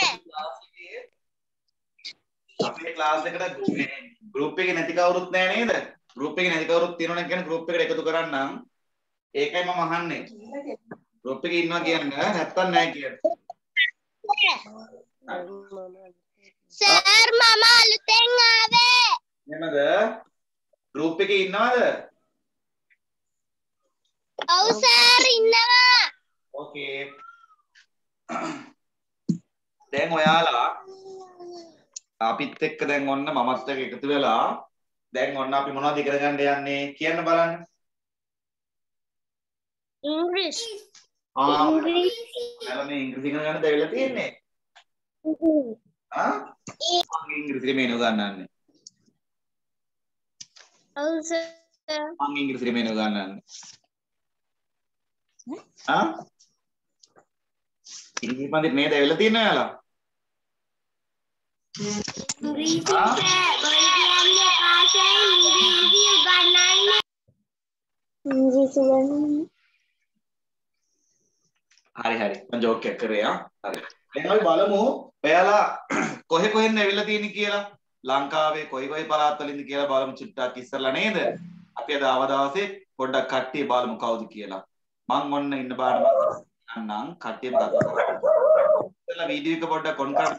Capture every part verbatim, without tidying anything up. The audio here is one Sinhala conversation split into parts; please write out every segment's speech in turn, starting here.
අපේ ක්ලාස් එකට ගෲප් එකේ නැති කවුරුත් නැහැ නේද? ගෲප් එකේ නැති කවුරුත් තියෙනවා නම් කියන්නේ ගෲප් එකට එකතු කරන්නම්. ඒකයි මම අහන්නේ. ගෲප් එකේ ඉන්නවා කියන්නේ නැත්තම් නැහැ කියන්නේ. සර් මම අලුතෙන් ආවේ. එහෙමද? ගෲප් එකේ ඉන්නවද? ඔව් සර් ඉන්නවා. ඕකේ. දැන් ඔයාලා අපිත් එක්ක දැන් ඔන්න මමත් එක්ක එකතු වෙලා දැන් ඔන්න අපි මොනවද ඉගෙන ගන්න යන්නේ කියන්න බලන්න. ඉංග්‍රීසි. ආ ඔයාලා මේ ඉංග්‍රීසි ඉගෙන ගන්න දෙවිලා තියෙන්නේ. ආ මම ඉංග්‍රීසි මේනු ගන්නන්නේ. ඔව් සර්. මම ඉංග්‍රීසි මේනු ගන්නන්නේ. ආ ඉංග්‍රීසි මන්දි මේ දෙවිලා තියෙන්නේ ඔයාලා. ඉංග්‍රීසි සර් ඔය කියන්නේ පාෂයෙන් ඉංග්‍රීසි උගන්වන්නේ. ඉංග්‍රීසි උගන්වන්නේ. හරි හරි මම ජෝක් එකක් කරේ ආ හරි දැන් අපි බලමු ඔයාලා කොහෙ කොහෙන්ද ඇවිල්ලා තියෙන්නේ කියලා ලංකාවේ කොයි කොයි පළාත් වලින්ද කියලා බලමු චුට්ටක් ඉස්සරලා නේද අපි අද අවදාසේ පොඩ්ඩක් කට්ටිය බලමු කවුද කියලා මං ඔන්න ඉන්න බාන මම කට්ටියම කතා කරමු ඉස්සරලා වීඩියෝ එක පොඩ්ඩක් ඔන් කරන්න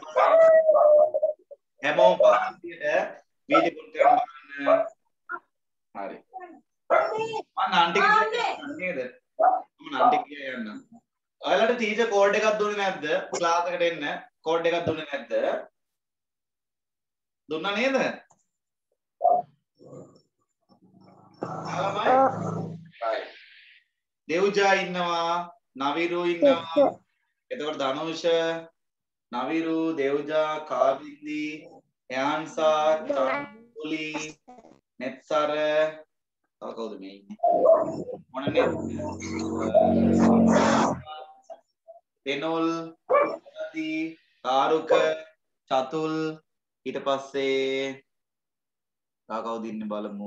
හැමෝම පාස්තියට වීඩියෝ ඔන් කරන්න හරි මං ආන්ටි කියන්න නේද මම ආන්ටි කිය යන්න ඔයාලට ටීචර් කෝඩ් එකක් දුන්නේ නැද්ද? ක්ලාස් එකට එන්න කෝඩ් එකක් දුන්නේ නැද්ද? දුන්නා නේද? ආවමයි. right. දෙව්ජා ඉන්නවා, නවිරු ඉන්නවා. එතකොට ධනුෂ, නවිරු, දෙව්ජා, කාබින්දි, යාන්සා, චන්තුලි, නෙත්සර තව කවුද මේ ඉන්නේ? මොනනේ? තෙනොල් නදී තාරුක චතුල් ඊට පස්සේ තා කවුද ඉන්නේ බලමු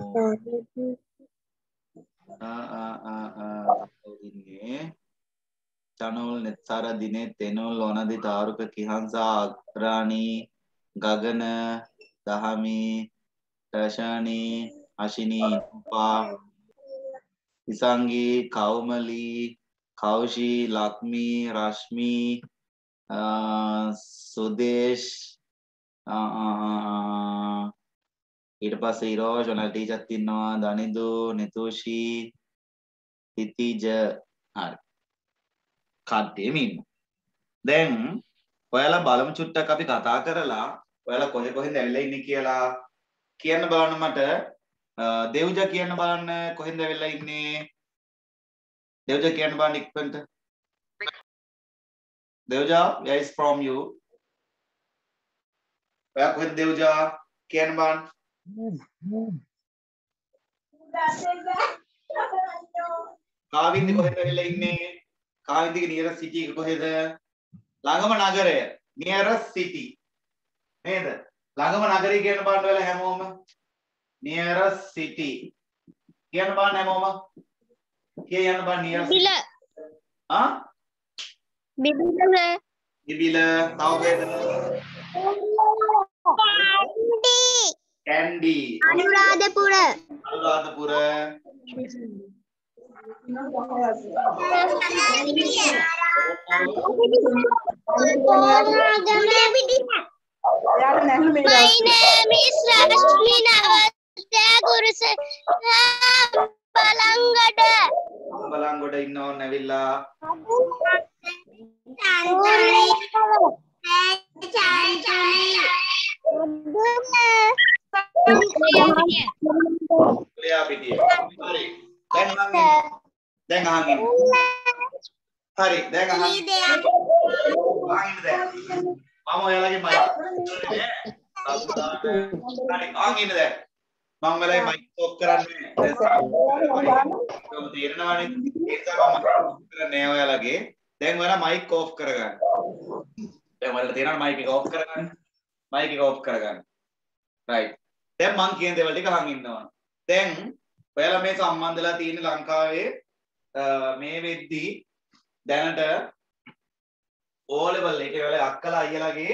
ආ ආ ආ ආ කවුද ඉන්නේ චනෝල් නෙත්සාර දිනේ තෙනොල් ඔනදී තාරුක කිහංසා අග්‍රාණී ගගන දහමි රෂානී අශිනී උපා ඉසංගී කෞමලී කෞෂී ලක්මී රශ්මී සුදේශ් ඊට පස්සේ ඉරෝෂ් ඔන්න ටීචර්ත් ඉන්නවා දනිදු නිතුෂී තිතිජ හරි කට්ටියම ඉන්නවා දැන් ඔයාලා බලමු චුට්ටක් අපි කතා කරලා ඔයාලා කොහෙ කොහෙන්ද ඇවිල්ලා ඉන්නේ කියලා කියන්න බලන්න මට දෙව්ජා කියන්න බලන්න කොහෙන්ද ඇවිල්ලා ඉන්නේ Devja කියන්න බලන්න ඉක්මනට. Devja, where is from you? ඔයා කොහෙද Devja කියන්න බලන්න. කාවින්දි කොහෙද වෙලා ඉන්නේ? කාවින්දිගේ nearest city එක කොහෙද? ළඟම නගරය. nearest city. නේද? ළඟම නගරය කියන්න බලන්න ඔයාලා හැමෝම. nearest city. කියන්න බලන්න හැමෝම. කියන්න බෑ නියස් බිබිල ආ බිබිල බිබිල තව Kandy Kandy Anuradhapura Anuradhapura My name is Rashmi Navastya Guruse Balangoda Balangoda ඉන්නව නැවිලා ක්‍රියා පිටිය හරි දැන් මම දැන් අහන්නේ හරි දැන් අහන්නේ අහන්නේ දැන් මම ඔයාලගේ මයික් හරි අහන්නේ දැන් මම වෙලයි මයික් ඔෆ් කරන්නේ තේරෙනවනේ ඒක තමයි මම කරන්නේ ඔයාලගේ දැන් ඔයාලා මයික් ඔෆ් කරගන්න දැන් ඔයාලා තේරෙනවද මයික් එක ඔෆ් කරගන්න මයික් එක ඔෆ් කරගන්න රයිට් දැන් මම කියන දේවල් ටික අහන් ඉන්නවා දැන් ඔයාලා මේ සම්බන්ධලා තියෙන ලංකාවේ මේ වෙද්දී දැනට O level එකේ ඔයාලා අක්කලා අයියලාගේ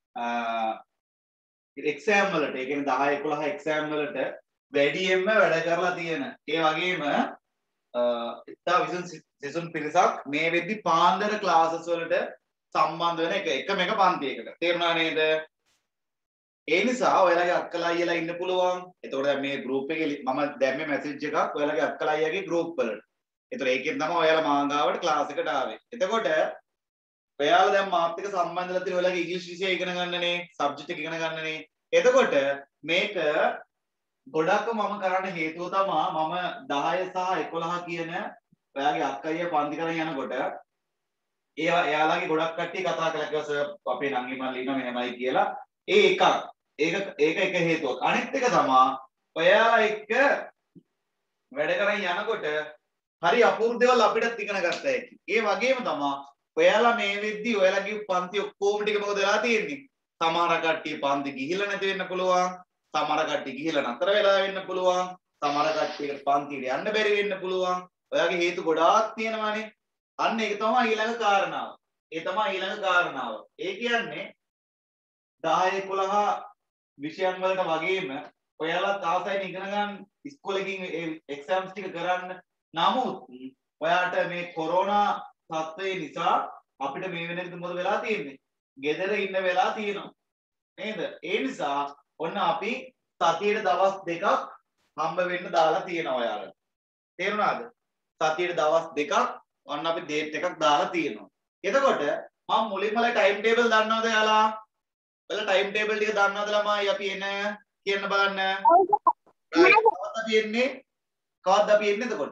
එක්සෑම් වලට ඒ කියන්නේ දහ එකොළහ එක්සෑම් වලට වැඩියෙන්ම වැඩ කරලා තියෙන ඒ වගේම ඉතා විසුන් සිසුන් පිරිසක් මේ වෙද්දි පාන්දර ක්ලාසස් වලට සම්බන්ධ වෙන එක එකම එක පන්තියකට තේරුණා නේද? ඒ නිසා ඔයාලගේ අක්කලා අයියලා ඉන්න පුළුවන්. එතකොට දැන් මේ group එකේ මම දැම්මේ message එකක් ඔයාලගේ අක්කලා අයියාගේ group වලට. එතකොට ඒකෙන් තමයි ඔයාලා මාංගාවට class එකට ආවේ. එතකොට ඔයාලා දැන් මාත් එක්ක සම්බන්ධලා තියෙන ඔයාලගේ ඉංග්‍රීසි විෂය ඉගෙන ගන්නනේ, subject එක ඉගෙන ගන්නනේ. එතකොට මේක ගොඩක් මම කරන්න හේතුව තමයි මම දහය සහ එකොළහ කියන ඔයාගේ අක්කයිය පන්ති කරන් යනකොට ඒවා එයාලගේ ගොඩක් කට්ටිය කතා කළා කියලා සර් අපේ නංගි මල්ලි ඉන්නවා මෙහෙමයි කියලා. ඒ එකක්. ඒක ඒක එක හේතුවක්. අනිත් එක තමයි ඔයාලා එක්ක වැඩ කරන් යනකොට හරි අපූර්ව දේවල් අපිටත් ඉගෙන ගත්තා ඇති. ඒ වගේම තමයි ඔයාලා මේ වෙද්දි ඔයාලගේ පන්ති ඔක්කොම ටික මොකද වෙලා තියෙන්නේ? සමහර කට්ටිය පන්ති ගිහිල්ලා නැති වෙන්න පුළුවන්. සමහර කට්ටිය ගිහිල්ලා නතර වෙලා වෙන්න පුළුවන්. සමහර කට්ටියකට පන්තියට යන්න බැරි වෙන්න පුළුවන්. ඔයාගේ හේතු ගොඩාක් තියෙනවානේ. අන්න ඒක තමයි ඊළඟ කාරණාව. ඒ තමයි ඊළඟ කාරණාව. ඒ කියන්නේ දහ එකොළහ විෂයන් වලට වගේම ඔයාලා තාසයින් ඉගෙන ගන්න ඉස්කෝලේකින් ඒ එක්සෑම්ස් ටික කරන්න. නමුත් ඔයාට මේ කොරෝනා තත්ත්වය නිසා අපිට මේ වෙනකන් මොකද වෙලා තියෙන්නේ? ගෙදර ඉන්න වෙලා තියෙනවා. නේද? ඒ නිසා ඔන්න අපි සතියේ දවස් දෙකක් හම්බ වෙන්න දාලා තියෙනවා ඔයාලට. තේරුණාද? සතියේ දවස් දෙකක් ඔන්න අපි ඩේට් එකක් දාලා තියෙනවා. එතකොට මම මුලින්ම ටයිම් ටේබල් දන්නවද ඔයාලා? ඔයාලා ටයිම් ටේබල් ටික දන්නවද ළමයි? අපි එන කියන්න බලන්න. කවද්ද අපි එන්නේ? කවද්ද අපි එන්නේ එතකොට?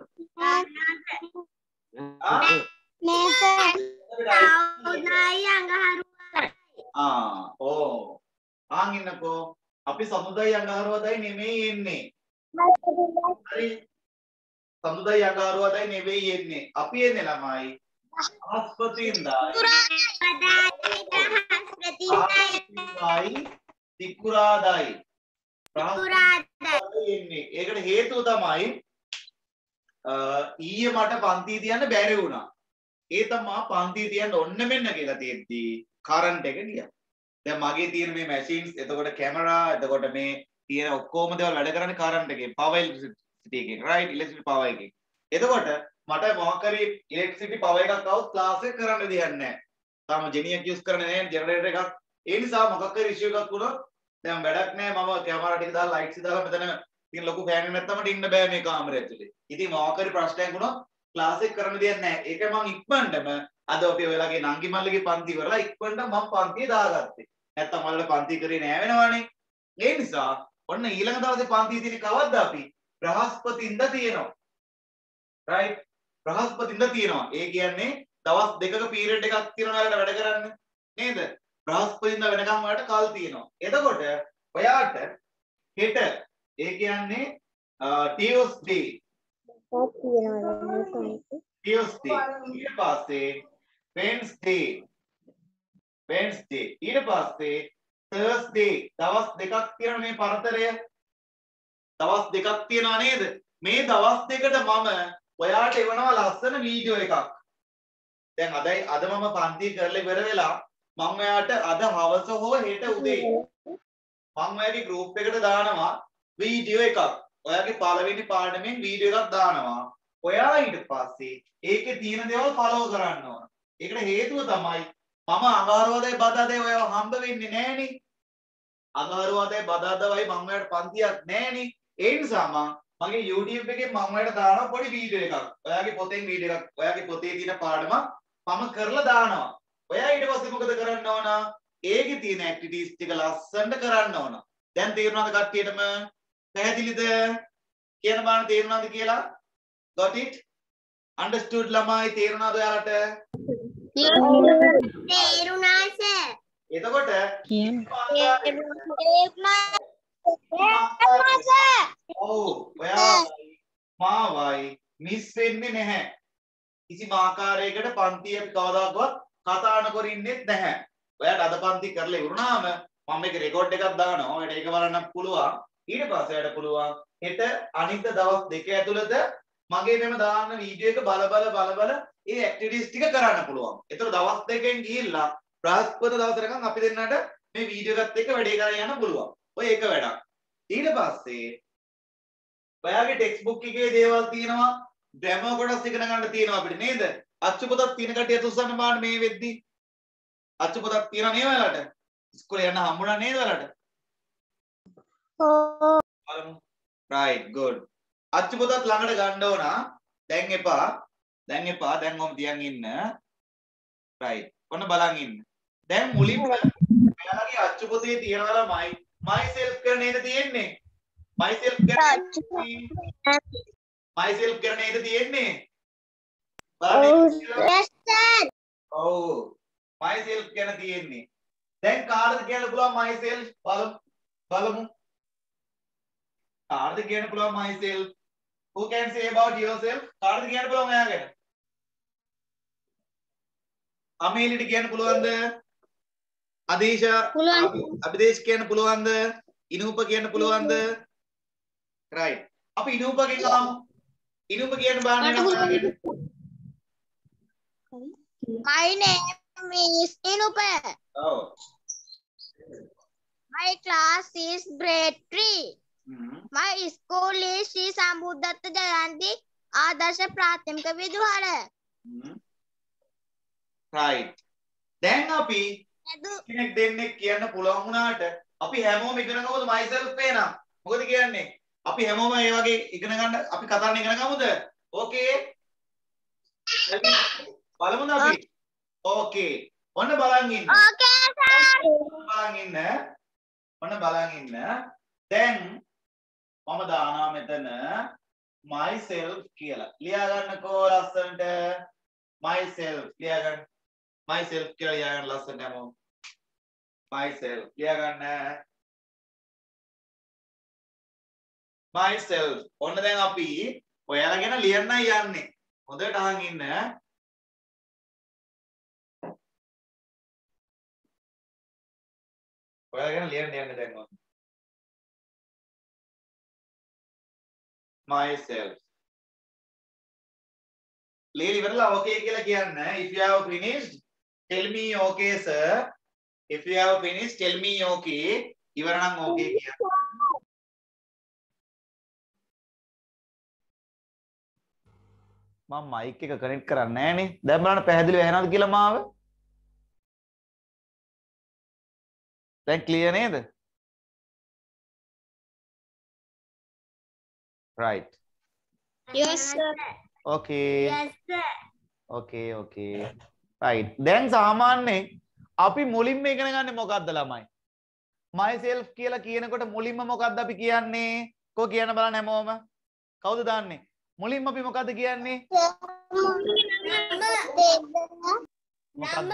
ආ ආ ඕ ආන් ඉන්නකෝ අපි සමුදයි අඟහරුවාදයි නෙමෙයි එන්නේ. හරි සමුදයි අඟහරුවාදයි නෙවෙයි එන්නේ. අපි එන්නේ ළමයි බ්‍රහස්පතින්දායි සිකුරාදායි බ්‍රහස්පතින්දායි එන්නේ. ඒකට හේතුව තමයි ඊයේ මට පන්ති තියන්න බැරි වුණා. ඒ තමයි පන්ති තියන්න ඔන්න මෙන්න කියලා තියෙද්දි කරන්ට් එක ගියා. දැන් මගේ තියෙන මේ මැෂින්ස් එතකොට කැමරා එතකොට මේ තියෙන ඔක්කොම දේවල් වැඩ කරන්නේ කරන්ට් එකෙන් පවර් ඉලෙක්ට්‍රිසිටි එකෙන් රයිට් ඉලෙක්ට්‍රිසිටි පවර් එකෙන්. එතකොට මට මොකක් හරි ඉලෙක්ට්‍රිසිටි පවර් එකක් આવුත් ක්ලාස් එක කරන්න දෙයක් නැහැ. තාම ජෙනියක් යූස් කරන්නේ නැහැ ජෙනරේටර් එකක්. ඒ නිසා මොකක් හරි ඉෂුව එකක් වුණොත් දැන් වැඩක් නැහැ මම කැමරා ටික දාලා ලයිට්ස් දාලා මෙතන තියෙන ලොකු ෆෑන් එක නැත්තම ඉන්න බෑ මේ කාමරය ඇතුලේ. ඉතින් මොකක් හරි ප්‍රශ්නයක් වුණොත් ක්ලාස් එක කරන්න දෙයක් නැහැ. ඒක මම ඉක්මනටම අද අපි ඔයලාගේ නංගි මල්ලිගේ පන්ති ඉවරලා ඉක්මනට මම පන්තිය දාගත්තේ. නැත්තම් ඔයාලා පන්ති කරේ නෑ වෙනවනේ. ඒ නිසා ඔන්න ඊළඟ දවසේ පන්ති තියෙන්නේ කවද්ද අපි? බ්‍රහස්පතින්දා තියෙනවා. රයිට්? බ්‍රහස්පතින්දා තියෙනවා. ඒ කියන්නේ දවස් දෙකක පීරියඩ් එකක් තියෙනවා ඔයාලට වැඩ කරන්න. නේද? බ්‍රහස්පතින්දා වෙනකම් ඔයාලට කල් තියෙනවා. එතකොට ඔයාට හෙට ඒ කියන්නේ ටියුස්ඩේ ටියුස්ඩේ ඊට පස්සේ වෙන්ස්ඩේ වෙන්ස්ඩේ ඊට පස්සේ තර්ස්ඩේ දවස් දෙකක් තියෙන මේ පරතරය දවස් දෙකක් තියෙනවා නේද? මේ දවස් දෙකට මම ඔයාට එවනවා ලස්සන වීඩියෝ එකක්. දැන් අදයි අද මම පන්ති කරලා ඉවර වෙලා මම ඔයාට අද හවස හෝ හෙට උදේ මම ඔයාගේ group එකට දානවා වීඩියෝ එකක්. ඔයාගේ පළවෙනි පාඩමෙන් වීඩියෝ එකක් දානවා. ඔයා ඊට පස්සේ ඒකේ තියෙන දේවල් follow කරන්න ඕන. ඒකට හේතුව තමයි මම අඟහරුවාදා බදාදා ඔයාව හම්බ වෙන්නේ නෑනේ. අඟහරුවාදා බදාදාවයි මම ඔයාලට පන්තියක් නෑනේ. ඒ නිසා මම මගේ YouTube එකේ මම ඔයාලට දානවා පොඩි වීඩියෝ එකක්. ඔයාගේ පොතෙන් වීඩියෝ එකක්. ඔයාගේ පොතේ තියෙන පාඩමක් මම කරලා දානවා. ඔයා ඊට පස්සේ මොකද කරන්න ඕන? ඒකේ තියෙන ඇක්ටිවිටීස් ටික ලස්සනට කරන්න ඕන. දැන් තේරුණාද කට්ටියටම? පැහැදිලිද? කියන බාන තේරුණාද කියලා? Got it? Understood ළමයි තේරුණාද ඔයාලට? තේරුණා සර්. එතකොට ඔව් ඔයා මාවයි මිස් වෙන්නේ නැහැ. කිසිම ආකාරයකට පන්තිය කවදාකවත් කතා නොකර ඉන්නෙත් නැහැ. ඔයාට අද පන්ති කරලා ඉවරුනාම මම මේක රෙකෝඩ් එකක් දානවා. ඔයාලට ඒක බලන්න පුළුවන්. ඊට පස්සේ ඔයාලට පුළුවන් හෙට අනිත් දවස් දෙක ඇතුළත මගේ මෙම දාන්න වීඩියෝ එක බල බල බල බල ඒ ඇක්ටිවිටිස් ටික කරන්න පුළුවන්. ඒතර දවස් දෙකෙන් ගිහිල්ලා බ්‍රහස්පති දවසටකම් අපි දෙන්නට මේ වීඩියෝ එකත් එක්ක වැඩේ කරගෙන යන්න පුළුවන්. ඔය එක වැඩක්. ඊට පස්සේ ඔයාගේ ටෙක්ස්ට් බුක් එකේ දේවල් තියෙනවා, ග්‍රැමර් කොටස් ඉගෙන ගන්න තියෙනවා අපිට නේද? අච්චු පොතක් තියෙන කටිය තුස්සන්න බාන්න මේ වෙද්දි. අච්චු පොතක් තියෙනවා නේද ඔයාලට? ඉස්කෝලේ යන්න හම්බුණා නේද ඔයාලට? ඔව්. බලමු. right good. අච්චු පොතත් ළඟට ගන්න ඕන. දැන් එපා. දැන් එපා. දැන් ඔම් තියන් ඉන්න. right. ඔන්න බලන් ඉන්න. දැන් මුලින්ම ඔයාලගේ අච්චු පොතේ තියනවා my myself කියලා නේද තියෙන්නේ? myself කියන්නේ myself කියලා නේද තියෙන්නේ? බලන්න. Yes sir. ඔව්. myself කියන තියෙන්නේ. දැන් කාටද කියන්න පුළුවන් myself? බලමු. බලමු. කාටද කියන්න පුළුවන් myself? Who can say about yourself? කාටද කියන්න පුළුවන් එයා ගැන? අමේලිට කියන්න පුළුවන්ද? අදීෂා අභිදේශ් කියන්න පුළුවන්ද? ඉනූප කියන්න පුළුවන්ද? right. අපි ඉනූපගෙන් අහමු. ඉනූප කියන්න බාන්න වෙනවා. My name is Inupa. Oh. My class is grade three. Mm-hmm. My school is Sri Sambudatta Jayanti Adarsh Prathamika Vidyalaya. Mm-hmm. right. දැන් අපි කෙනෙක් දෙන්නෙක් කියන්න පුළුවන් වුණාට අපි හැමෝම ඉගෙන ගමුද myself වෙනා. මොකද කියන්නේ? අපි හැමෝම මේ වගේ ඉගෙන ගන්න අපි කතා කරන්න ඉගෙන ගමුද? ඕකේ. බලමුද අපි? ඕකේ. ඔන්න බලන් ඉන්න. Okay sir. බලන් ඉන්න. ඔන්න බලන් ඉන්න. දැන් මම දානවා මෙතන myself කියලා. ලියා ගන්නකෝ ලස්සනට myself ලියා ගන්න. myself කියලා ලියා ගන්න ලස්සනට හැමෝම. myself ලියා ගන්න. myself. ඔන්න දැන් අපි ඔයාලා ගැන ලියන්නයි යන්නේ. හොඳට අහන් ඉන්න. ඔයාලා ගැන ලියන්න යන්නේ දැන් ඔන්න. myself. ලියලා ඉවරලා okay කියලා කියන්න. If you have finished, tell me okay sir. If you have finished, tell me okay. ඉවර නම් okay කියන්න. මම mic එක connect කරන්නේ නැහනේ. දැන් බලන්න පැහැදිලිව ඇහෙනවද කියලා මාව? දැන් clear නේද? right. Yes sir. okay. Yes sir. okay okay. right. දැන් සාමාන්‍යයෙන් අපි මුලින්ම ඉගෙන ගන්න මොකක්ද ළමයි? myself කියලා කියනකොට මුලින්ම මොකක්ද අපි කියන්නේ? කො කියන්න බලන්න හැමෝම. කවුද දන්නේ? මුලින්ම අපි මොකද්ද කියන්නේ? මොකද්ද?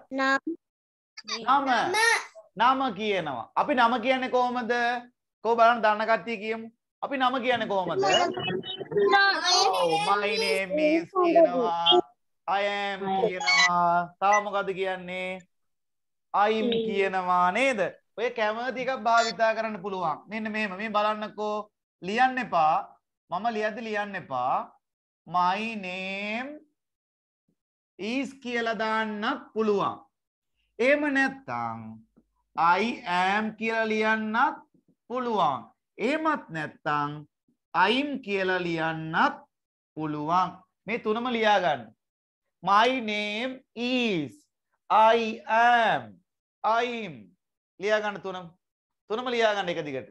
නම. නම කියනවා. අපි නම කියන්නේ කොහොමද? කො බලන්න දන්න කට්ටිය කියමු. අපි නම කියන්නේ කොහොමද? Oh, my name is කියනවා. I am කියනවා. තව මොකද්ද කියන්නේ? I'm කියනවා නේද? ඔය කැමති එකක් භාවිතා කරන්න පුළුවන්. මෙන්න මෙහෙම මේ බලන්නකෝ. ලියන්න එපා. මම ලියද්දි ලියන්න එපා. My name is කියලා දාන්නත් පුළුවන්. එහෙම නැත්නම් I am කියලා ලියන්නත් පුළුවන්. එහෙමත් නැත්නම් I'm කියලා ලියන්නත් පුළුවන්. මේ තුනම ලියා ගන්න. My name is, I am, I'm ලියා ගන්න තුනම. තුනම ලියා ගන්න එක දිගට.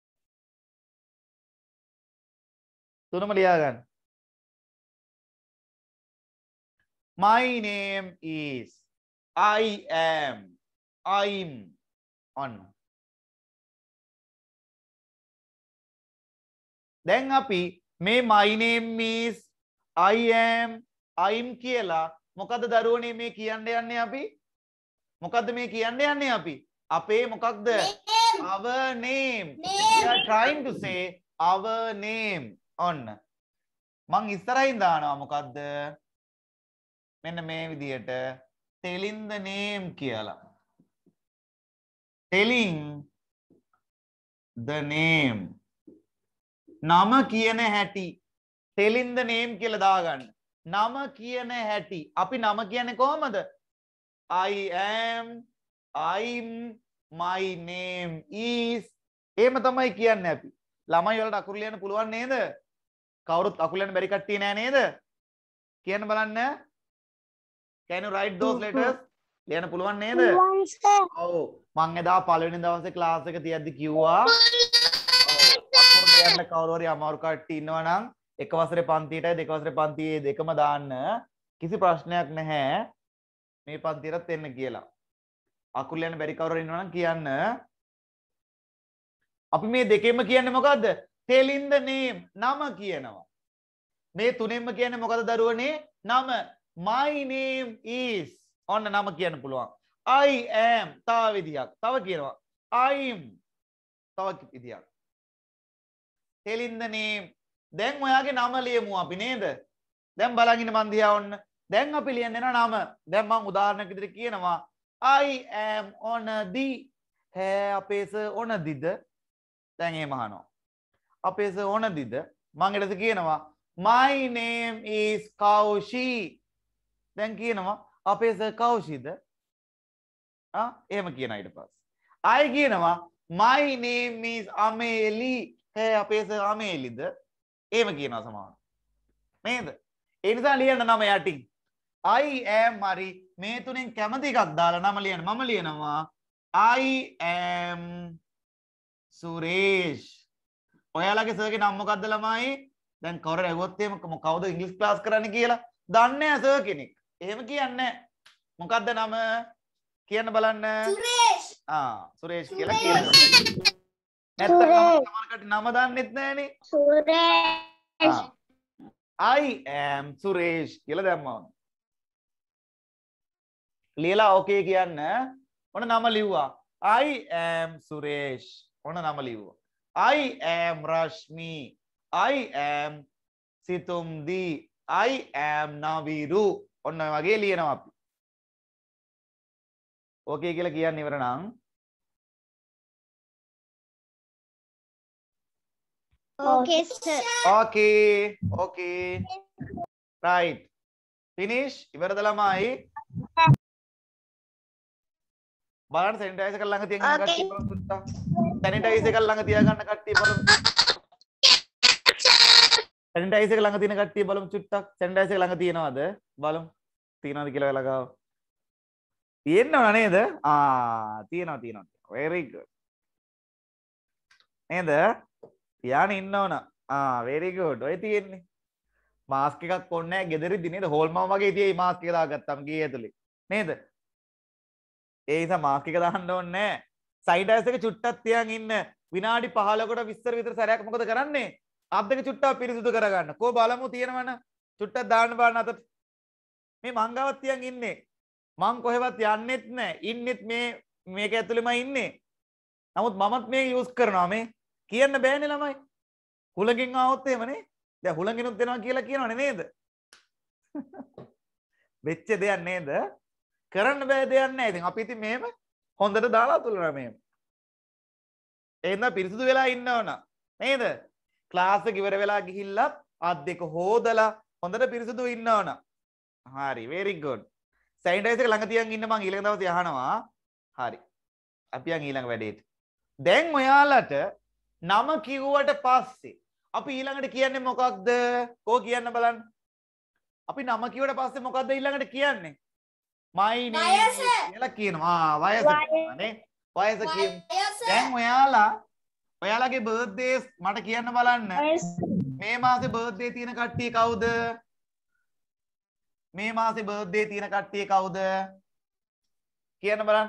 තුනම ලියා ගන්න. My name is, I am, I'm on. දැන් අපි මේ my name is, I am, I'm කියලා මොකද්ද දරුවනේ මේ කියන්න යන්නේ අපි? මොකද්ද මේ කියන්න යන්නේ අපි? අපේ මොකක්ද? Our name. We are trying to say our name. ඔන්න. මං ඉස්සරහින් දානවා මොකද්ද? මෙන්න මේ විදියට telling the name කියලා. telling the name. නම කියන හැටි. telling the name කියලා දාගන්න. නම කියන හැටි. අපි නම කියන්නේ කොහමද? I am, I'm, my name is. එහෙම තමයි කියන්නේ අපි. ළමයි වලට අකුරු ලියන්න පුළුවන් නේද? කවුරුත් අකුරු ලියන්න බැරි කට්ටිය නෑ නේද? කියන්න බලන්න. Can you write those letters? ලියන්න පුළුවන් නේද? ඔව්. මං එදා පළවෙනි දවසේ ක්ලාස් එක තියද්දි කිව්වා. ඔව්. අකුරු ලියන්න කවුරු හරි අමාරු කට්ටිය ඉන්නවා නම් එක වසරේ පන්තියටයි දෙක වසරේ පන්තියේ දෙකම දාන්න කිසි ප්‍රශ්නයක් නැහැ. මේ පන්තියටත් එන්න කියලා. අකුරු ලියන්න බැරි කවුරු හරි ඉන්නවා නම් කියන්න. අපි මේ දෙකෙන්ම කියන්නේ මොකද්ද? telling the name නම කියනවා. මේ තුනෙන්ම කියන්නේ මොකද දරුවනේ? නම. My name is ඔන්න නම කියන්න පුළුවන්. I am තව විදියක්. තව කියනවා. I'm තව විදියක්. telling the name. දැන් ඔයාගේ නම ලියමු අපි නේද? දැන් බලන් ඉන්න මන් දිහා ඔන්න. දැන් අපි ලියන්න යනවා නම. දැන් මම උදාහරණයක් විදිහට කියනවා I am on the. හැ අපේ සර් on දිද? දැන් එහෙම අහනවා. අපේ සර් on දිද? මම ඊට පස්සේ කියනවා my name is Kaushi. දැන් කියනවා අපේ සර් කෞෂිද? ආ එහෙම කියනවා ඊට පස්සේ. I කියනවා my name is Ameli. හැ අපේ සර් අමේලිද? එහෙම කියනවා සමහරවිට. නේද? ඒ නිසා ලියන්න නම යටින්. I am හරි මේ තුනෙන් කැමති එකක් දාලා නම ලියන්න. මම ලියනවා I am Suresh. ඔයාලගේ සර්ගේ නම මොකද්ද ළමයි? දැන් කවුරු ඇහුවොත් එහෙම කවුද ඉංග්‍රීසි ක්ලාස් කරන්න කියලා දන්නේ නැහැ සර් කෙනෙක්. එහෙම කියන්නේ නැහැ. මොකද්ද නම? කියන්න බලන්න. සුරේෂ්. ආ සුරේෂ් කියලා කියනවා. නැත්නම් සමහර කට්ටිය නම දන්නෙත් නැහනේ. සුරේෂ්. I am Suresh කියලා දැම්මා. ලියලා ඕකේ කියන්න. ඔන්න නම ලිව්වා. I am Suresh. ඔන්න නම ලිව්වා. I am Rashmi. I am Situmdi. I am Naviru. ඔන්න ඔය වගේ ලියනවා අපි. ඕකේ කියලා කියන්න ඉවර නම් Okay, sir. Okay, okay. Right. Finish. ඉවරද ළමයි? බලන්න සැනිටයිසර් එක ළඟ තියන් ඉන්න කට්ටිය බලමු සුට්ටා. සැනිටයිසර් එක ළඟ තියාගන්න කට්ටිය බලමු. සැනිටයිසර් එක ළඟ තියෙන කට්ටිය බලමු චුට්ටක්. සැනිටයිසර් එක ළඟ තියනවද? බලමු. තියනවද කියලා ඔයාලා ගාව. තියෙනව නේද? ආ, තියෙනවා තියෙනවා. Very good. නේද? තියාගෙන ඉන්න ඕන. ආ, very good. ඔය තියෙන්නේ. මාස්ක් එකක් ඕනේ නැහැ ගෙදරින්දි නේද? හෝල්මම වගේ තියෙයි මාස්ක් එක දාගත්තාම ගේ ඇතුලේ. නේද? ඒ නිසා මාස්ක් එක දාන්න ඕනේ නැහැ. සයිඩයිස් එක චුට්ටක් තියන් ඉන්න. විනාඩි පහළකට විස්තර විතර සැරයක් මොකද කරන්නේ? අත් දෙක චුට්ටක් පිරිසුදු කරගන්න. කො බලමු තියෙනවන චුට්ටක් දාන්න බලන්න අතට. මේ මංගාවත් තියන් ඉන්නේ. මං කොහෙවත් යන්නෙත් නැහැ. ඉන්නෙත් මේ මේක ඇතුළෙම ඉන්නේ. නමුත් මමත් මේක යූස් කරනවා මේ. කියන්න බෑනේ ළමයි. හුලඟින් ආවොත් එහෙමනේ. දැන් හුලඟිනුත් දෙනවා කියලා කියනවනේ නේද? වෙච්ච දෙයක් නේද? කරන්න බෑ දෙයක් නෑ. ඉතින් අපි ඉතින් මෙහෙම හොඳට දාලා තුලනවා මෙහෙම. එහෙනම් පිරිසුදු වෙලා ඉන්න ඕන. නේද? ක්ලාස් එක ඉවර වෙලා ගිහිල්ලා අත් දෙක හොදලා හොඳට පිරිසුදු ඉන්න ඕන. හරි, very good. සැනිටයිසර් එක ළඟ තියන් ඉන්න මං ඊළඟ දවසේ අහනවා. හරි. අපි යන් ඊළඟ වැඩේට. දැන් ඔයාලට නම කිව්වට පස්සේ අපි ඊළඟට කියන්නේ මොකක්ද? කෝ කියන්න බලන්න. අපි නම කිව්වට පස්සේ මොකක්ද ඊළඟට කියන්නේ? my name කියලා කියනවා. ආ වයස කියනවානේ. වයස කියමු. දැන් ඔයාලා ඔයාලගේ බර්ත්ඩේස් මට කියන්න බලන්න. මේ මාසේ බර්ත්ඩේ තියෙන කට්ටිය කවුද? මේ මාසේ බර්ත්ඩේ තියෙන කට්ටිය කවුද? කියන්න බලන්න.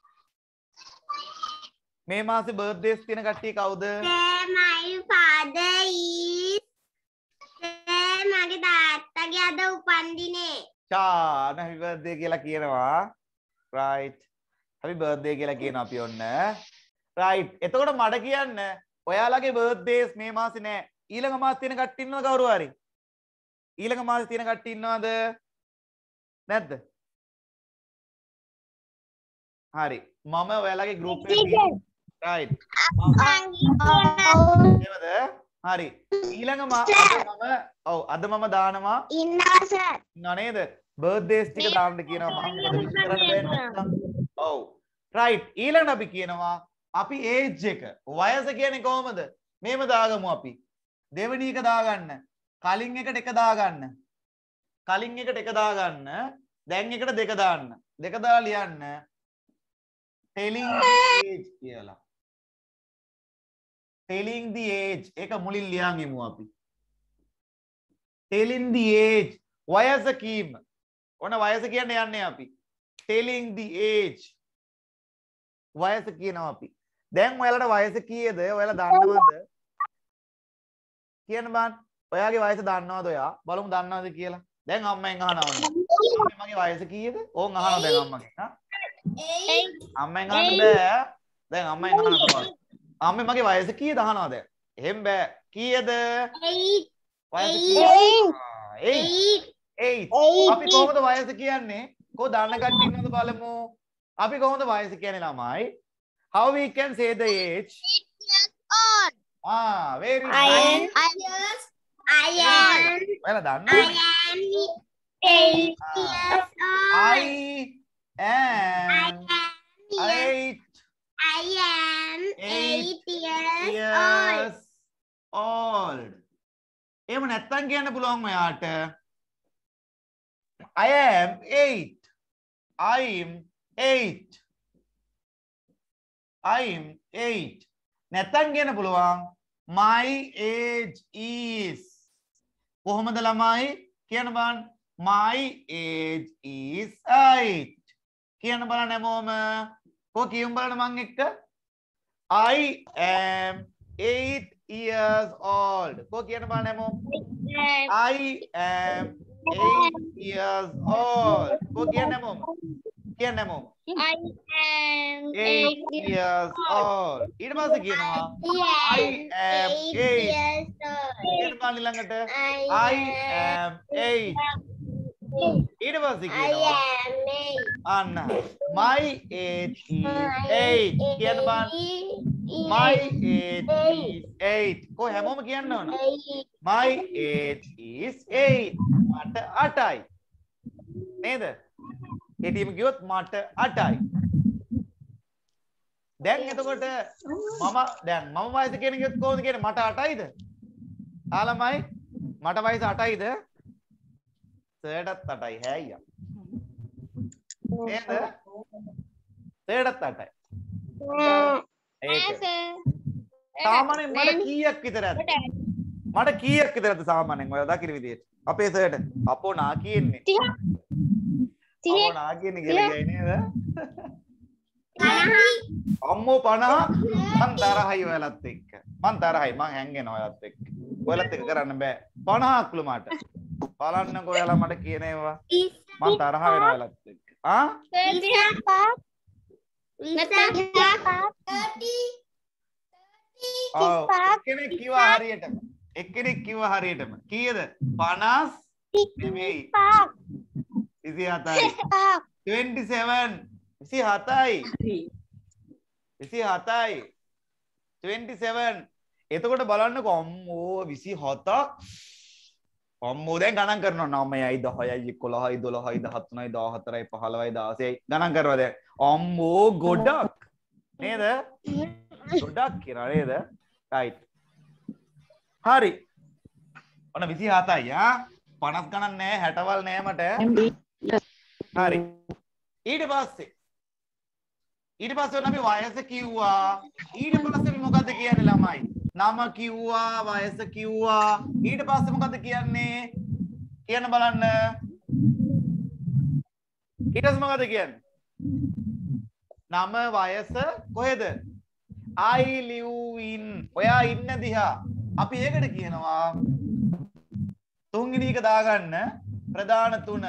මේ මාසේ බර්ත්ඩේස් තියෙන කට්ටිය කවුද? My father is මගේ තාත්තගේ අද උපන්දිනේ. චාන් happy birthday කියලා කියනවා. right. happy birthday කියලා කියනවා අපි ඔන්න. right. එතකොට මට කියන්න ඔයාලගේ birthdays මේ මාසේ නෑ. ඊළඟ මාසේ තියෙන කට්ටිය ඉන්නවද කවුරු හරි? ඊළඟ මාසේ තියෙන කට්ටිය ඉන්නවද? නැද්ද? හරි. මම ඔයාලගේ group එකේ right. එහෙමද? හරි. ඊළඟ මම මම ඔව් අද මම දානවා ඉන්නවා සර්. ඉන්නව නේද? බර්ත්ඩේස් ටික දාන්න කියනවා මම මොකද විශ් කරන්න බැහැ නැත්නම්. ඔව්. රයිට්. ඊළඟට අපි කියනවා අපි ඒජ් එක වයස කියන්නේ කොහමද? මේව දාගමු අපි. දෙවෙනි එක දාගන්න. කලින් එකට එක දාගන්න. කලින් එකට එක දාගන්න. දැන් එකට දෙක දාන්න. දෙක දාලා ලියන්න telling the age කියලා. telling the age ඒක මුලින් ලියන් ඉමු අපි. telling the age වයස කීම. ඔන්න වයස කියන්න යන්නේ අපි. telling the age වයස කියනවා අපි. දැන් ඔයාලට වයස කීයද? ඔයාලා දන්නවද? කියන්න බං. ඔයාගේ වයස දන්නවද ඔයා? බලමු දන්නවද කියලා. දැන් අම්මෙන් අහනවා. මගේ වයස කීයද? ඕන් අහනවා දැන් අම්මගෙන්. හා? අම්මෙන් අහන්න බෑ. දැන් අම්මෙන් අහනවා. අම්මේ මගේ වයස කීයද අහනවා දැන්. එහෙම බෑ. කීයද? eight. වයස කීයද? eight. eight. අපි කොහොමද වයස කියන්නේ? කො දන්න කට්ටිය ඉන්නවද බලමු. අපි කොහොමද වයස කියන්නේ ළමයි? How we can say the age? eight years old. Ah, very I nice. am. I am. Well done. I am eight years old. I I am am. eight I am eight years old. years old. එහෙම නැත්තම් කියන්න පුළුවන් ඔයාට. I am eight. I'm eight. I'm eight. නැත්තම් කියන්න පුළුවන් my age is. කොහොමද ළමයි? කියන්න බලන්න. My age is eight. කියන්න බලන්න හැමෝම. කො කියමු බලන්න මං එක්ක. I am eight years old. කො කියන්න බලන්න හැමෝම. I am eight years old. කො කියන්න හැමෝම. කියන්න හැමෝම. I am eight years old. ඊට පස්සේ කියනවා I am eight. years old. කියන්න බලන්න ළඟට. I am eight. ඊට පස්සේ I කියනවා am eight. අන්න my age is eight. කියන්න බලන්න. My age is eight. කො හැමෝම කියන්න ඕන. My age is eight. මට අටයි. නේද? කෙටිම කිව්වොත් මට අටයි. දැන් එතකොට මම දැන් මම වයස කියන එකත් කොහොමද කියන්නේ මට අටයිද? ආලමයි මට වයස අටයිද? සර්ටත් අටයි හැ අයියා. නේද? සර්ටත් අටයි. ඒක. සාමාන්‍යයෙන් මට කීයක් විතරද? මට කීයක් විතරද සාමාන්‍යයෙන් ඔයා දකින විදිහට? අපේ සර්ට අපෝ නා කියන්නේ. අපෝ නා කියන්නේ කියලා කියන්නේ නේද? අම්මෝ පනහ මං තරහයි ඔයාලත් එක්ක. මං තරහයි මං හැංගෙනවා ඔයාලත් එක්ක. ඔයාලත් එක්ක කරන්න බෑ. පනහක්ලු මට. බලන්නකෝ ඔයාලා මට කියන ඒවා. මං තරහ වෙනවා ඔයාලත් එක්ක. ආ? ඔව්. එක්කෙනෙක් කිව්වා හරියටම. එක්කෙනෙක් කිව්වා හරියටම. කීයද? පනස් නෙමෙයි. විසි හතයි. twenty-seven විසි හතයි. විසි හතයි. twenty-seven. එතකොට බලන්නකෝ අම්මෝ විසි හතක්. අම්මෝ දැන් ගණන් කරනවා නවයයි දහයයි එකොළහයි දොළහයි දහතුනයි දහහතරයි පහළොවයි දහසයයි ගණන් කරනවා දැන්. අම්මෝ ගොඩක් නේද? ගොඩක් කියනවා නේද? රයිට්. හරි. ඔන්න විසි හතයි ආ. පනස් ගණන් නෑ හැටවල් නෑ මට. හරි. ඊට පස්සේ ඊට පස්සේ අපි වයස කිව්වා. ඊට පස්සේ අපි මොකද්ද කියන්නේ ළමයි? නම කිව්වා, වයස කිව්වා. ඊට පස්සේ මොකද්ද කියන්නේ? කියන්න බලන්න. ඊට පස්සේ මොකද්ද කියන්නේ? නම වයස කොහෙද? I live in. ඔයා ඉන්න දිහා. අපි ඒකට කියනවා තුන්වෙනි එක දාගන්න ප්‍රධාන තුන.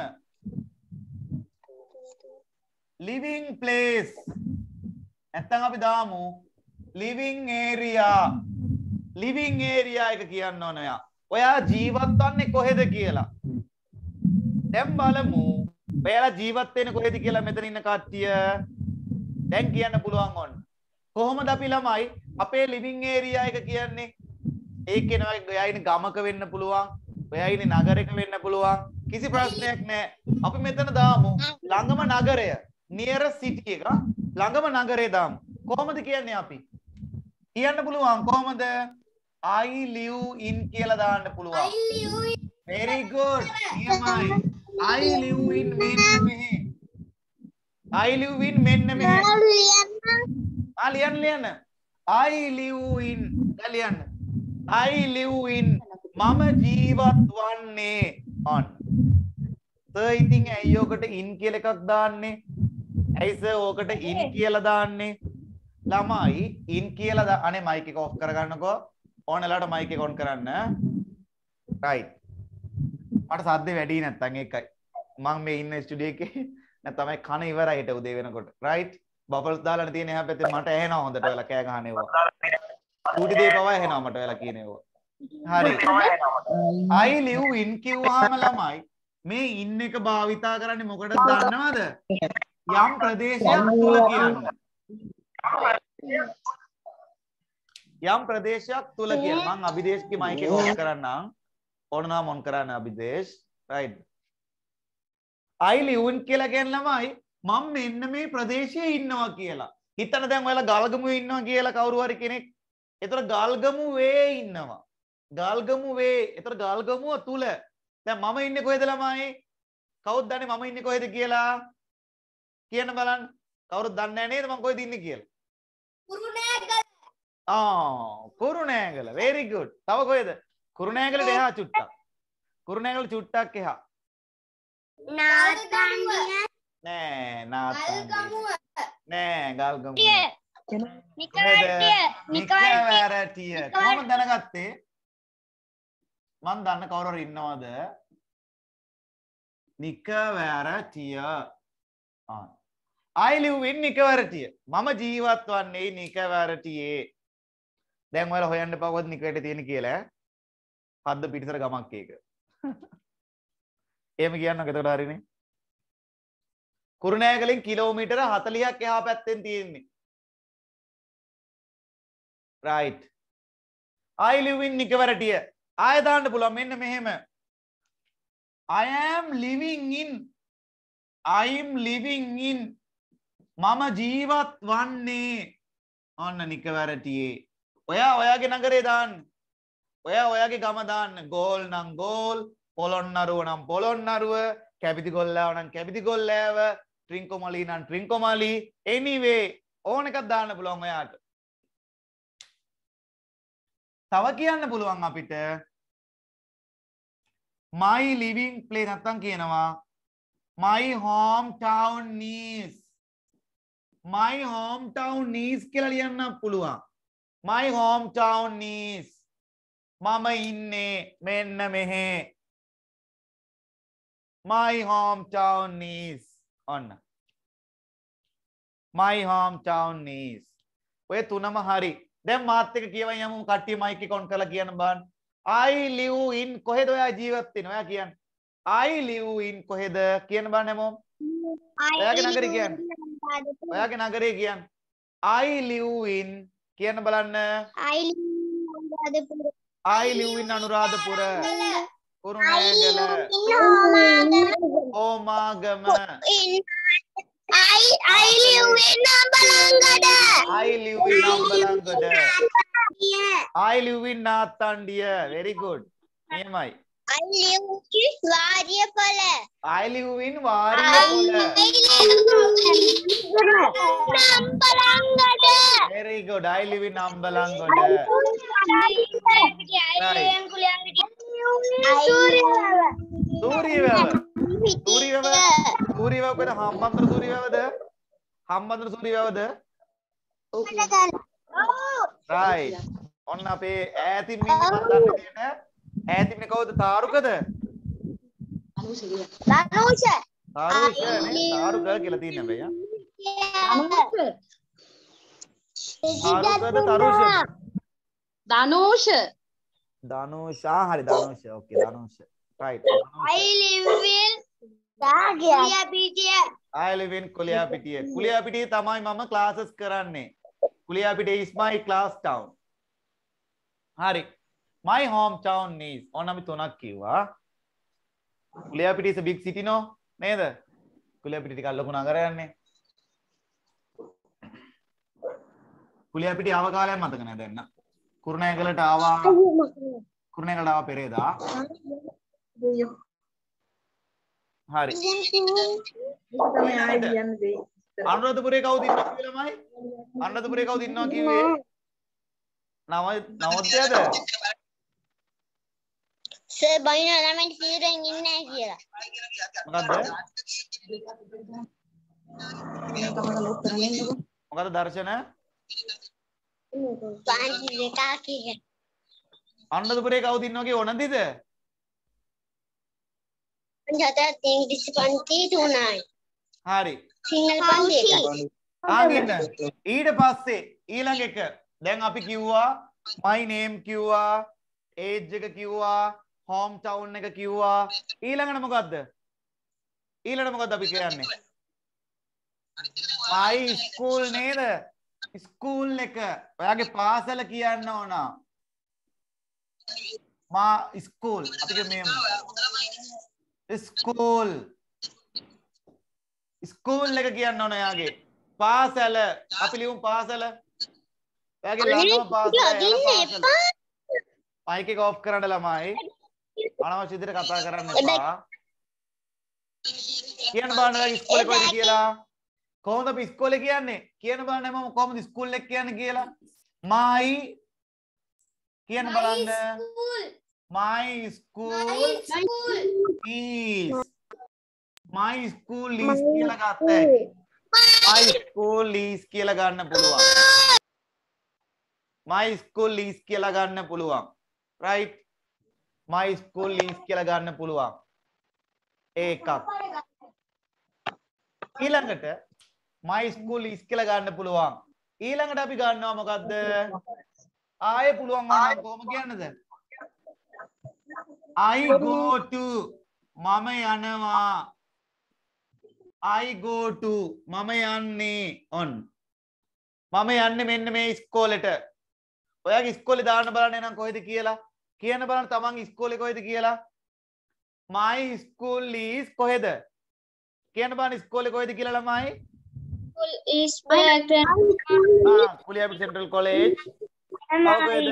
living place. නැත්තම් අපි දාමු living area. living area එක කියන්න ඕන ඔයා. ඔයා ජීවත් වන්නේ කොහෙද කියලා. දැන් බලමු. ඔයාලා ජීවත් වෙන්නේ කොහෙද කියලා මෙතන ඉන්න කට්ටිය. දැන් කියන්න පුළුවන් ඕන. කොහොමද අපි ළමයි අපේ living area එක කියන්නේ? ඒ කියනවා ඔයා ඉන්නේ ගමක වෙන්න පුළුවන්. ඔයා ඉන්නේ නගරයක වෙන්න පුළුවන්. කිසි ප්‍රශ්නයක් නැහැ. අපි මෙතන දාමු ළඟම නගරය. nearest city එක ළඟම නගරය දාමු. කොහොමද කියන්නේ අපි? කියන්න පුළුවන් කොහොමද? I live in කියලා දාන්න පුළුවන්. I live in. Very good. නියමයි. I live in මෙන්න මෙහෙ. I live in මෙන්න මෙහෙ. ආ ලියන්න ලියන්න. I live in ලියන්න. I live in මම ජීවත් වන්නේ on. සර් ඉතින් ඇයි ඔකට in කියලා එකක් දාන්නේ? ඇයි සර් ඔකට in කියලා දාන්නේ? ළමයි in කියලා අනේ මයික් එක ඔෆ් කරගන්නකෝ. ඕනලාට මයික් එක ඔන් කරන්න. right. මට සද්දේ වැඩි නැත්තම් ඒකයි. මම මේ ඉන්න ස්ටුඩියෝ එකේ නැත්නම් මේ කන ඉවරයි හිට උදේ වෙනකොට. right. බබල්ස් දාලානේ තියෙන එහා පැත්තේ මට ඇහෙනවා හොඳට ඔයාලා කෑ ගහන ඒවා. ඌටි දේ පවා ඇහෙනවා මට ඔයාලා කියන ඒවා. හරි. I live in කිව්වහම ළමයි මේ in එක භාවිතා කරන්නේ මොකටද දන්නවද? යම් ප්‍රදේශයක් තුල කියන්න. යම් ප්‍රදේශයක් තුල කියන මම අභිදේශ්ගේ මයික් එක ඔන් කරන්නම් ඕන නම් ඔන් කරන්න අභිදේශ් right I live in කියලා කියන්නේ ළමයි මම මෙන්න මේ ප්‍රදේශයේ ඉන්නවා කියලා හිතන්න දැන් ඔයාලා ගල්ගමුවේ ඉන්නවා කියලා කවුරු හරි කෙනෙක් ඒතර ගල්ගමුවේ ඉන්නවා ගල්ගමුවේ ඒතර ගල්ගමුව තුල දැන් මම ඉන්නේ කොහෙද ළමයි කවුද දන්නේ මම ඉන්නේ කොහෙද කියලා කියන්න බලන්න කවුරුත් දන්නේ නැහැ නේද මම කොහෙද ඉන්නේ කියලා කුරුණෑගල ආ කුරුණෑගල very good තව කොහෙද කුරුණෑගලට එහා චුට්ටක් කුරුණෑගල චුට්ටක් එහා නාතන්දිය නෑ නාතන්දිය නෑ ගල්ගමුව නිකවැරටිය නිකවැරටිය කොහොමද දැනගත්තේ මම දන්න කවුරු හරි ඉන්නවද නිකවැරටිය ආ I live in නිකවැරටිය මම ජීවත් වන්නේ නිකවැරටියේ දැන් ඔයාලා හොයන්න එපා කොහොමද නිකවැරටිය තියෙන්නේ කියලා ඈ හද්ද පිටිසර ගමක් ඒක එහෙම කියන්නකො එතකොට හරිනේ කුරුණෑගලින් කිලෝමීටර හතළිහක් එහා පැත්තෙන් තියෙන්නේ right I live in Nikaweratiya ආය දාන්න පුළුවන් මෙන්න මෙහෙම I am living in I am living in මම ජීවත් වන්නේ ඔන්න නිකවැරටියේ ඔයා ඔයාගේ නගරේ දාන්න ඔයා ඔයාගේ ගම දාන්න ගෝල් නම් ගෝල් පොළොන්නරුව නම් පොළොන්නරුව කැපිතිගොල්ලාව නම් කැපිතිගොල්ලාව ට්‍රින්කොමලි නම් ට්‍රින්කොමලි anyway ඕන එකක් දාන්න පුළුවන් ඔයාට තව කියන්න පුළුවන් අපිට my living place නැත්තම් කියනවා my hometown is my hometown is කියලා ලියන්න පුළුවන් my hometown is මම ඉන්නේ මෙන්න මෙහෙ my hometown is ඔන්න my hometown is ඔය තුනම හරි දැන් මාත් එක්ක කියවන්න යමු කට්ටිය මයික් එක ඔන් කරලා කියන්න බලන්න I live in කොහෙද ඔයා ජීවත් වෙන්නේ ඔයා කියන්න I live in කොහෙද කියන්න බලන්න හැමෝම ඔයාගේ නගරේ කියන්න ඔයාගේ නගරේ කියන්න I live in කියන්න බලන්න I live in Anuradhapura Kurunegala ඕමාගම I I live in Ambalangoda I live in Ambalangoda I live in නාත්තන්ඩිය very good නියමයි I live in Wariyapola I live in Wariyapola Ambalangoda very good I live in Ambalangoda සූරියවැව සූරියවැව සූරියවැව කොහෙද හම්බන්තොට සූරියවැවද හම්බන්තොට සූරියවැවද right ඔන්න අපේ ඈතින් ඉන්නේ මම දන්නේ තියෙන ඈතින් කවුද තාරුකද ධනුෂ තාරුෂ නේ තාරුක කියලා තියෙන හැබැයි තාරුකද තරුෂ ධනුෂ ධනුෂ ආ හරි ධනුෂ ඕකේ ධනුෂ right I live in Kuliyapitiya I live in Kuliyapitiya Kuliyapitiya තමයි මම ක්ලාසස් කරන්නේ Kuliyapitiya is my class town හරි my hometown is ඔන්න අපි තුනක් කිව්වා Kuliyapitiya is a big city no නේද කුලියාපිටිය ටිකක් ලොකු නගරයක්නේ කුලියාපිටිය ආව කාලයක් මතක නැහැ දැන් නම් කුරුණෑගලට ආවා කුරුණෑගලට ආවා පෙරේදා හරි අනුරාධපුරේ කවුද ඉන්නවා කියලා මයි අනුරාධපුරේ කවුද ඉන්නවා කිව්වේ නව නවෝදයද සර් බයින ළමයි සීරෙන් ඉන්නේ නැහැ කියලා මොකද්ද මොකද්ද දර්ශන පාන්ති දෙකක් කිය අනුරාධපුරේ කවුද ඉන්නවා කිව්වේ ඕනන්දිද පන්තිහතර ඉංග්‍රීසි පන්ති තුනයි හරි සිංහල පන්ති එකයි ආගින්න ඊට පස්සේ ඊළඟ එක දැන් අපි කිව්වා my name කිව්වා age එක කිව්වා home town එක කිව්වා ඊළඟට මොකද්ද ඊළඟට මොකද්ද අපි කියන්නේ my school නේද ස්කූල් එක ඔයාගේ පාසල කියන්න ඕන මා ස්කූල් අපි මේ ස්කූල් ස්කූල් එක කියන්න ඕන ඔයාගේ පාසල අපි ලියමු පාසල ඔයාගේ ළඟම පාසල මයික් එක ඔෆ් කරන්න ළමයි අනවශ්‍ය විදිහට කතා කරන්න එපා කියන්න බලන්න ඔයාගේ ඉස්කෝලේ කොහෙද කියලා කොහොමද අපි ඉස්කෝලේ කියන්නේ කියන්න බලන්න මම කොහොමද ඉස්කෝල් එක කියන්නේ කියලා my කියන්න බලන්න my school is my school is කියලා ගත්තා my school is කියලා ගන්න පුළුවන් my school is කියලා ගන්න පුළුවන් right my school is කියලා ගන්න පුළුවන් ඒකක් ඊළඟට my school is කියලා ගන්න පුළුවන් ඊළඟට අපි ගන්නවා මොකද්ද ආයේ පුළුවන් වුණා කොහොම කියන්නද I go to මම යනවා I go to මම යන්නේ on මම යන්නේ මෙන්න මේ ඉස්කෝලේට ඔයාගේ ඉස්කෝලේ දාන්න බලන්න එනම් කොහෙද කියලා කියන්න බලන්න තමන්ගේ ඉස්කෝලේ කොහෙද කියලා my school is කොහෙද කියන්න බලන්න ඉස්කෝලේ කොහෙද කියලා ළමයි school is uh Kuliyapitiya central college කොහෙද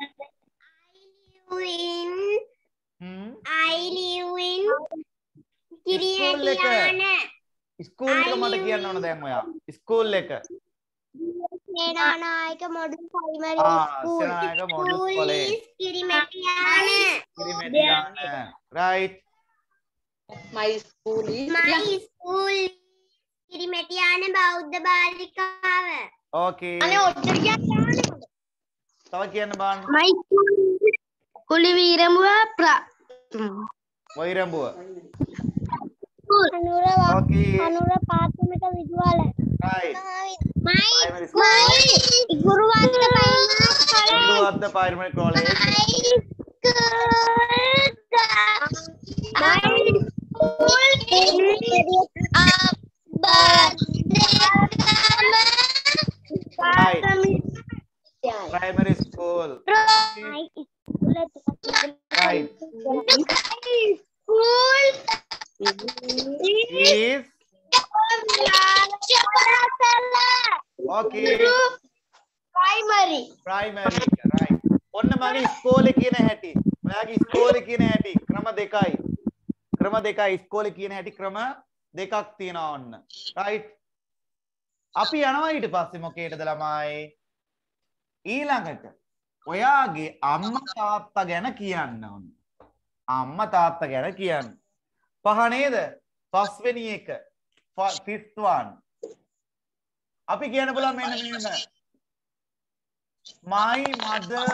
in hmm I live in Kiriyatiyana school එක මට කියන්න ඕන දැන් ඔයා ස්කූල් එක Senanayake model primary uh school Senanayake model college Kirimetiyana Kirimetiyana right My school is my school Kirimetiyana බෞද්ධ බාලිකාව okay අනේ ඔච්චර කියන්න තව කියන්න බලන්න my school කුලිවීරමුව ප්‍ර වෛරඹුව Anura okay Anura පාත්‍රමික විද්‍යාල right my primary my ගුරුවත්ත ගුරුවත්ත primary college primary school right school is okay primary primary right ඔන්න මගේ ඉස්කෝලේ කියන හැටි ඔයාගේ ඉස්කෝලේ කියන හැටි ක්‍රම දෙකයි ක්‍රම දෙකයි ඉස්කෝලේ කියන හැටි ක්‍රම දෙකක් තියෙනවා ඔන්න right අපි යනවා ඊට පස්සේ මොකේද ළමයි ඊළඟට ඔයාගේ අම්මා තාත්තා ගැන කියන්න ඕන අම්මා තාත්තා ගැන කියන්න පහ නේද පස්වෙනි එක fifth one අපි කියන්න බලන්න මෙන්න මෙන්න my mother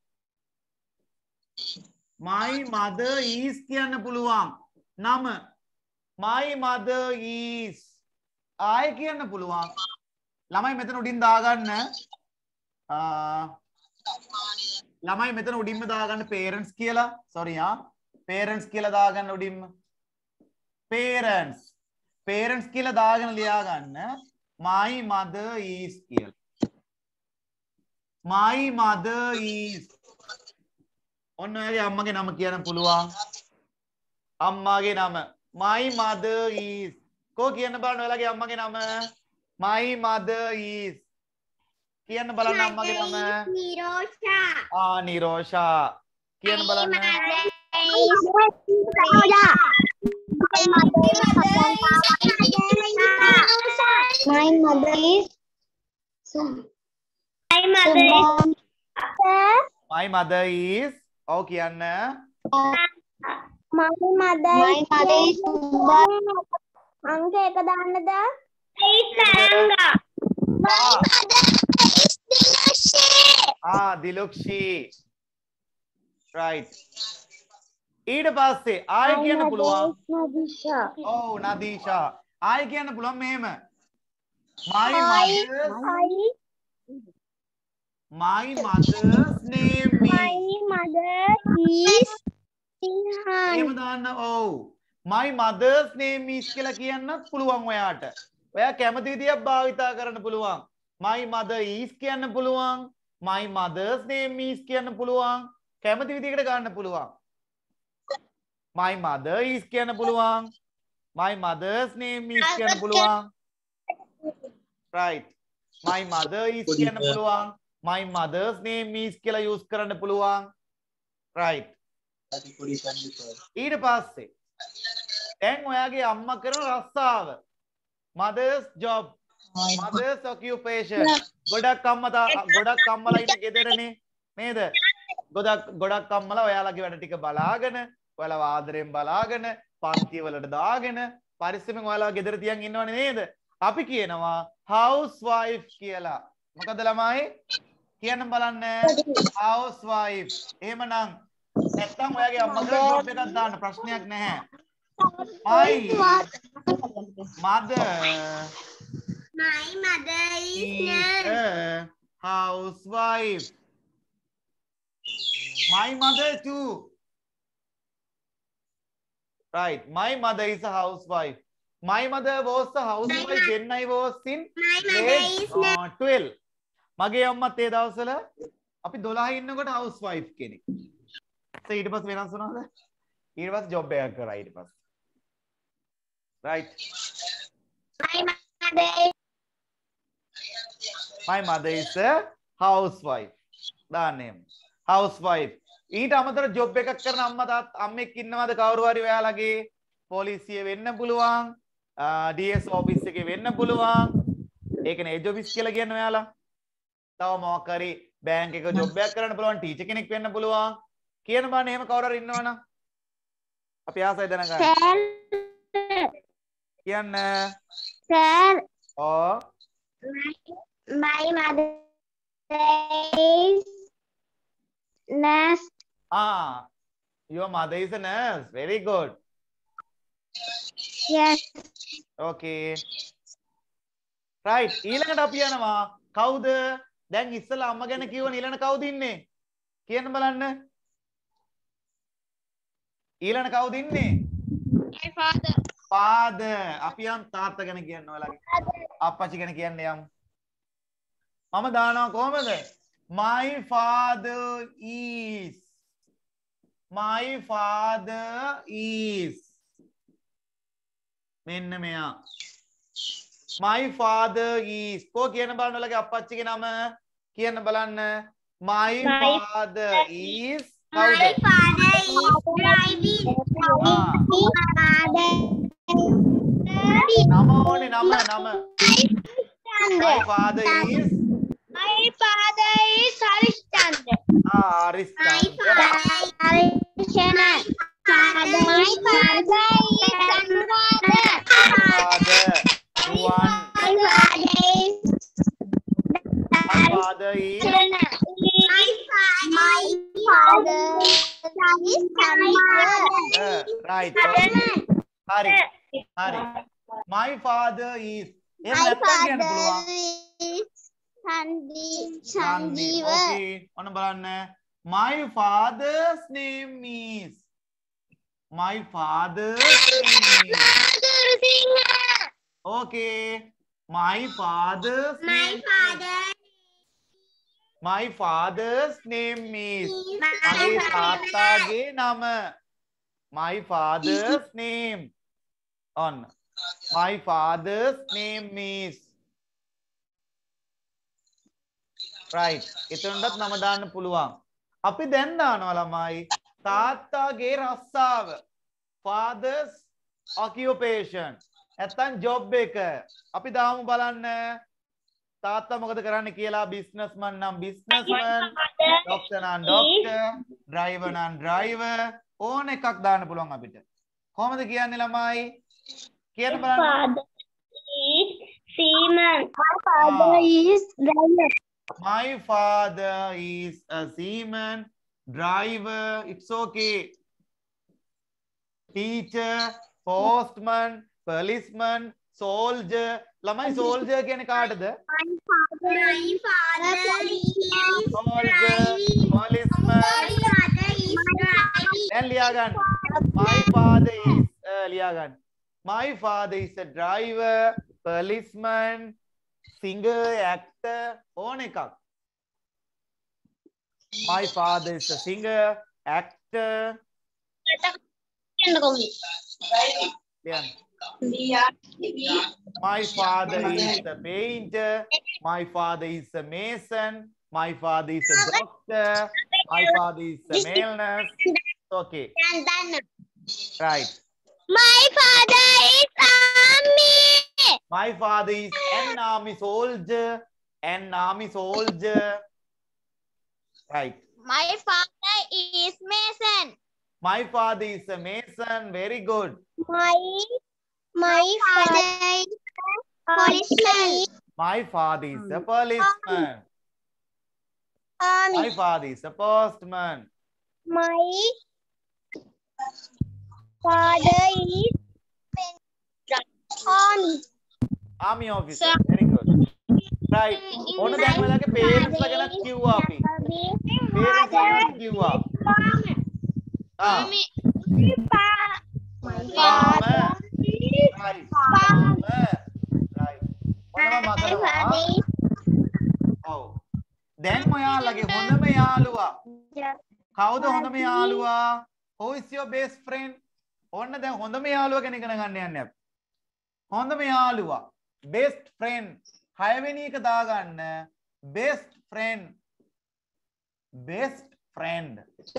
my mother is කියන්න පුළුවන් නම my mother is ආය කියන්න පුළුවන් ළමයි මෙතන උඩින් දාගන්න ළමයි මෙතන උඩින්ම දාගන්න parents කියලා sorry ආ parents කියලා දාගන්න උඩින්ම parents parents කියලා දාගෙන ලියා ගන්න my mother is කියලා my mother is ඔන්න ඔයාගේ අම්මගේ නම කියන්න පුළුවන්. අම්මාගේ නම. My mother is. කෝ කියන්න බලන්න ඔයාලගේ අම්මගේ නම. My mother is. කියන්න බලන්න අම්මගේ නම. Nirosha. ආ නිරෝෂා. කියන්න බලන්න. My mother is My mother is My mother is. ඔව් කියන්න. My mother My mother is අංක එක දාන්නද? Isanga. My mother is Dilukshi. Ah, Dilukshi. Right. ඊට පස්සේ ආය කියන්න පුළුවන්. Nadisha. ඔව් නදීෂා. ආය කියන්න පුළුවන් මෙහෙම. My mother My mother's name is. My mother is Sinhan. එහෙම දාන්න. ඔව්. My mother's name is කියලා කියන්නත් පුළුවන් ඔයාට. ඔයා කැමති විදියක් භාවිතා කරන්න පුළුවන්. My mother is කියන්න පුළුවන්. My mother's name is කියන්න පුළුවන්. කැමති විදිහකට ගන්න පුළුවන්. My mother is කියන්න පුළුවන්. My mother's name is කියන්න පුළුවන්. Right. My mother is කියන්න පුළුවන්. My mother's name is කියලා use කරන්න පුළුවන්. Right. ඊට පස්සේ දැන් ඔයාගේ අම්මා කරන රස්සාව. Mother's job. Mother's occupation. ගොඩක් අම්මා ගොඩක් අම්මලා ඉන්න ගෙදරනේ නේද? ගොඩක් ගොඩක් අම්මලා ඔයාලගේ වැඩ ටික බලාගෙන, ඔයාලව ආදරෙන් බලාගෙන, පන්ති වලට දාගෙන, පරිස්සමෙන් ඔයාලව ගෙදර තියන් ඉන්නවනේ නේද? අපි කියනවා housewife කියලා. මොකද ළමයි? කියන්න බලන්න housewife. එහෙමනම් නැත්තම් ඔයාගේ අම්මගේ ජොබ් එකක් දාන්න ප්‍රශ්නයක් නැහැ. My mother My mother is is a housewife. My mother too. Right. My mother is a housewife. My mother was a housewife when I was in grade uh, twelve. මගේ අම්මත් ඒ දවස්වල අපි දොළහ ඉන්නකොට housewife කෙනෙක්. So ඊට පස්සේ වෙනස් වුණාද? ඊට පස්සේ ජොබ් එකක් කරා ඊට පස්සේ. Right. My mother My mother is a housewife. දාන්නේ. Housewife. ඊට අමතර ජොබ් එකක් කරන අම්මා තාත්තා අම්මෙක් ඉන්නවද කවුරු හරි ඔයාලගේ? පොලිසිය වෙන්න පුළුවන්. D S office එකේ වෙන්න පුළුවන්. ඒකනේ ඒ ජොබ්ස් කියලා කියන්නේ ඔයාලා. තව මොකක් හරි බැංක් එක ජොබ් එකක් කරන්න පුළුවන්. ටීචර් කෙනෙක් වෙන්න පුළුවන්. කියන බාන එහෙම කවුරු හරි ඉන්නවනම් අපි ආසයි දැනගන්න. කියන්න. Sir. Oh. My mother is nurse. Ah, your mother is a nurse. Very good. Yes. Okay. Right. ඊළඟට අපි යනවා කවුද? දැන් ඉස්සලා අම්මා ගැන කිව්වනේ ඊළඟ කවුද ඉන්නේ? කියන්න බලන්න. ඊළඟ කවුද ඉන්නේ? My father. father. අපි යම් තාත්තා ගැන කියන්න ඔයාලගේ. අප්පච්චි ගැන කියන්න යම්. මම දානවා කොහමද? My father is. My father is. මෙන්න මෙයා. My father is. කෝ කියන්න බලන්න ඔයාලගේ අප්පච්චිගේ නම කියන්න බලන්න. My father is. My father is driving. Ah. නම ඕනේ නම නම. My father is. My father is Harishchandra. Ah, Harishchandra. My father is Harishchandra. My father is Anuradha. Father. One. My father is My father is. My father is Chandra. Uh, right. Hari. Hari. My father is. එහෙම My නැත්තම් කියන්න father පුළුවන්. is Sandi Sandeep. Sanjeeva. Okay. ඔන්න බලන්න. My father's name is. My father's name is. Okay. My father's My name father My father's name is. මගේ තාත්තාගේ නම. My father's name. On. My father's name is. Right. එතනටත් නම දාන්න පුළුවන්. අපි දැන් දානවා ළමයි තාත්තාගේ රස්සාව. Father's occupation. නැත්තම් job එක. අපි දාමු බලන්න. තාත්තා මොකද කරන්නේ කියලා businessman නම් businessman, doctor නම් doctor, driver නම් driver ඕන එකක් දාන්න පුළුවන් අපිට. කොහොමද කියන්නේ ළමයි? කියන්න බලන්න. Father is seaman. My father is driver. My father is a seaman, driver, it's okay. Teacher, postman, policeman, soldier. ළමයි soldier කියන්නේ කාටද? My father is soldier, policeman. දැන් ලියා ගන්න. My father is uh, ලියා ගන්න. My father is a driver, policeman, singer, actor, ඕන එකක්. My father is a singer, actor. My father is a painter. My father is a mason. My father is a doctor. My father is a male nurse. Okay. Right. My father is army. My father is an army soldier. An army soldier. Right. My father is mason. My father is a mason. Very good. My my father is policeman. My father is a policeman. Army. My father is a postman. My father is army. Army officer. Very good. Right. ඔන්න දැන් ඔයාලගේ parents ලා ගැන කිව්වා අපි. Parents ලා ගැන කිව්වා. ආ. My father is Right. Farmer. Right. ඔන්න මම මතනවා. ඔව්. දැන් ඔයාලගේ හොඳම යාළුවා. කවුද හොඳම යාළුවා? Who is your best friend? ඔන්න දැන් හොඳම යාළුවා කෙනෙක් ඉගෙන ගන්න යන්නේ අපි. හොඳම යාළුවා. Best friend. හයවෙනි එක දාගන්න. Best friend. Best friend.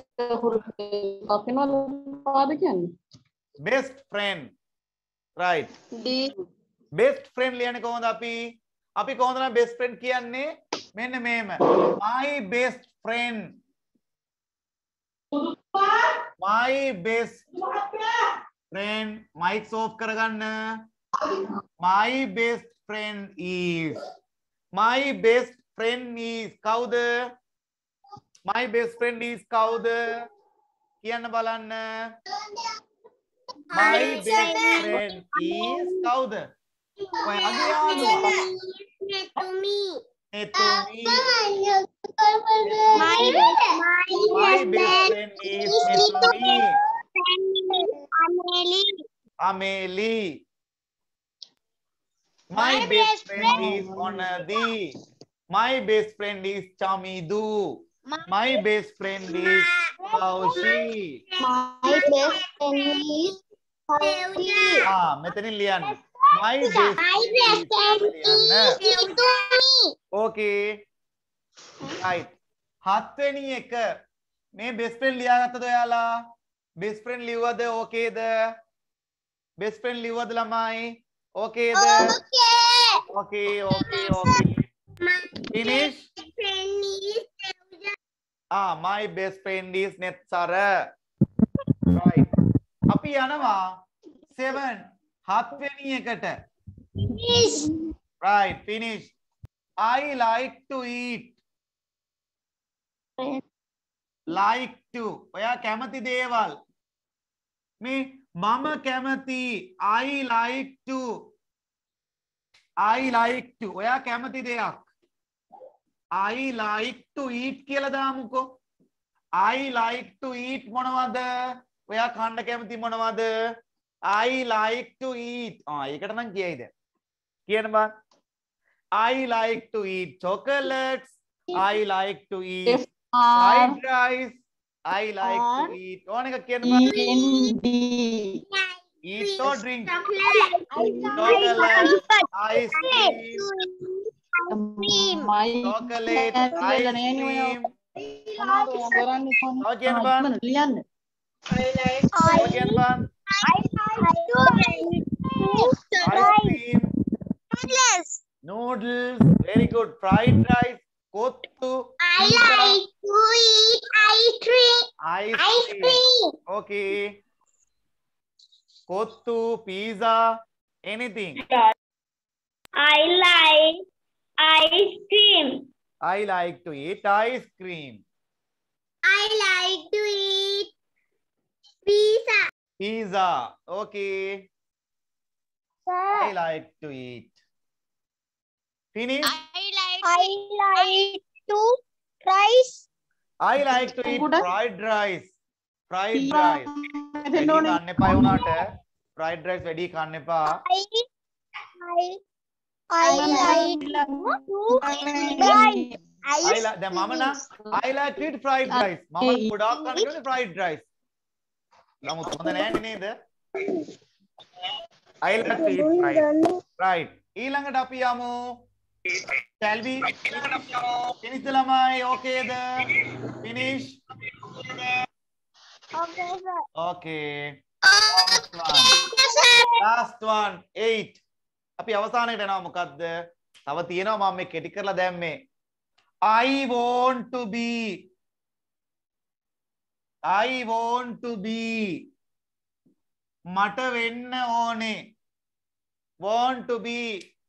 Best friend. Right. D. Best friend ලියන්නේ කොහොමද අපි? අපි කොහොමද නම් best friend කියන්නේ? මෙන්න මේම. My best friend. My best friend. Mics off කරගන්න. My best friend is. My best friend is කවුද? My best friend is කවුද? කියන්න බලන්න. My best friend is කවුද? ඔයාගේ යාළුවා. Netumi. Netumi. My My best friend is Netumi. Ameli. Ameli. My best friend is Onadi. My best friend is Chamidu. My best friend is Paushi. My best friend is Paushi. Ah, මෙතනින් ලියන්න. My best friend is Netumi. Okay. Right. හත්වෙනි එක මේ best friend ලියාගත්තද ඔයාලා? Best friend ලිව්වද? ඕකේද? Best friend ලිව්වද ළමයි? ඕකේද? Okay, okay, okay. Finish. Friend is Ah, my best friend is Netsara. Right. අපි යනවා seven. හත්වෙනි එකට. Finish. Right, finish. I like to eat. Like to. ඔයා කැමති දේවල්. මේ මම කැමති. I like to. I like to. ඔයා කැමති දෙයක්. I like to eat කියලා දාමුකෝ. I like to eat මොනවද? ඔයා කන්න කැමති මොනවද? I like to eat. ආ ඒකට නම් කියයිද? කියන්න බා. I like to eat chocolates. I like to eat F fried R rice. I like R to eat. ඕන එකක් කියන්න E බෑ. N D. Eat or drink. Chocolate. Chocolate. Ice cream. My Chocolate. ඇතුලේ Ice නෑ නේ ඔය cream. මොනවද කරන්නේ කොහොමද? තව කියන්න බෑ. ආ, ලියන්න. තව කියන්න බෑ. Ice cream. Noodles. Very good. Fried rice. Kottu. I Pizza. like to eat ice cream. Ice Ice cream. cream. Okay. Kottu, pizza, anything. I like ice cream. I like to eat ice cream. I like to eat pizza. Pizza. Okay. I like to eat. Finish. I like I like to rice. I like to eat Good. fried rice. Fried Pizza. rice. වැඩි කන්න එපා වුණාට fried rice වැඩි කන්න එපා. I I I like to rice. I like දැන් මම නම් I like to eat fried rice. මම ගොඩාක් කන්න ඕනේ fried rice. නමුත් හොඳ නෑනේ නේද? I like to eat fried. Right. ඊළඟට අපි යමු. Shall we finish the lamai? Okay, the finish. Okay, sir. Okay. Okay, sir. Last one, eight. අපි අවසානයට එනවා මොකද්ද? තව තියෙනවා මම මේ කෙටි කරලා දැම්මේ. I want to be. I want to be. මට වෙන්න ඕනේ. Want to be.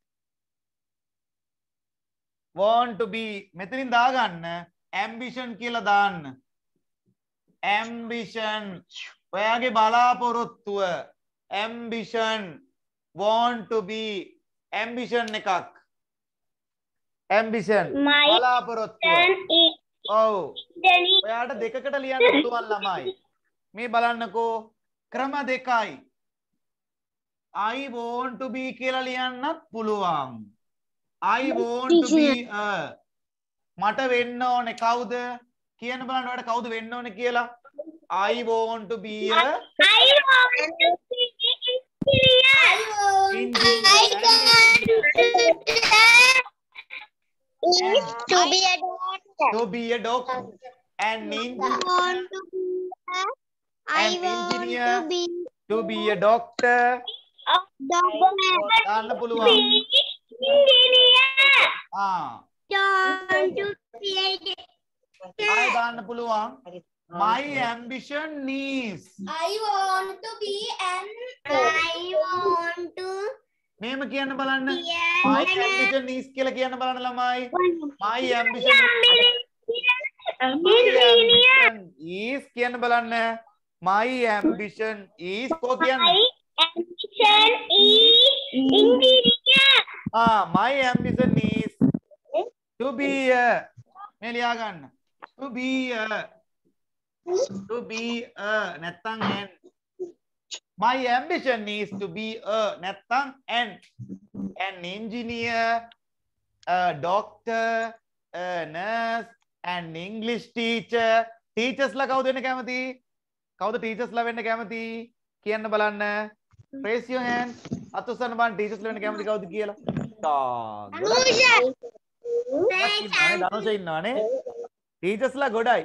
Want to be මෙතනින් දාගන්න ambition කියලා දාන්න. Ambition ඔයාගේ බලාපොරොත්තුව ambition want to be ambition එකක් ambition බලාපොරොත්තුව ඔව් ඔයාට දෙකකට ලියන්න පුළුවන් ළමයි මේ බලන්නකෝ ක්‍රම දෙකයි I want to be කියලා ලියන්නත් පුළුවන් I want to be a මට වෙන්න ඕනේ කවුද කියන්න බලන්න ඔයාලට කවුද වෙන්න ඕනේ කියලා I want to be a I want to be to be a doctor. to be a doctor and I engineer want to be a I An want engineer. to be to be a doctor a doctor. දාන්න පුළුවන් Engineer. ආ Want to be a ආය දාන්න පුළුවන් my ambition is I want to be an I want to මෙහෙම කියන්න බලන්න be my an ambition is කියලා කියන්න බලන්න ළමයි my ambition engineer. is කියන්න බලන්න my ambition is කෝ කියන්න My ambition is engineer. ah my ambition is to be a මේ ලියා ගන්න to be a to be a නැත්තම් n my ambition is to be a නැත්තම් n an engineer a doctor a nurse an English teacher teachers ලා කවුද වෙන්න කැමති කවුද teachers ලා වෙන්න කැමති කියන්න බලන්න raise your hand අතුස්සන්න බලන්න teachers ලා වෙන්න කැමති කවුද කියලා Anuja. ධනුෂ ඉන්නවනේ teachers ලා ගොඩයි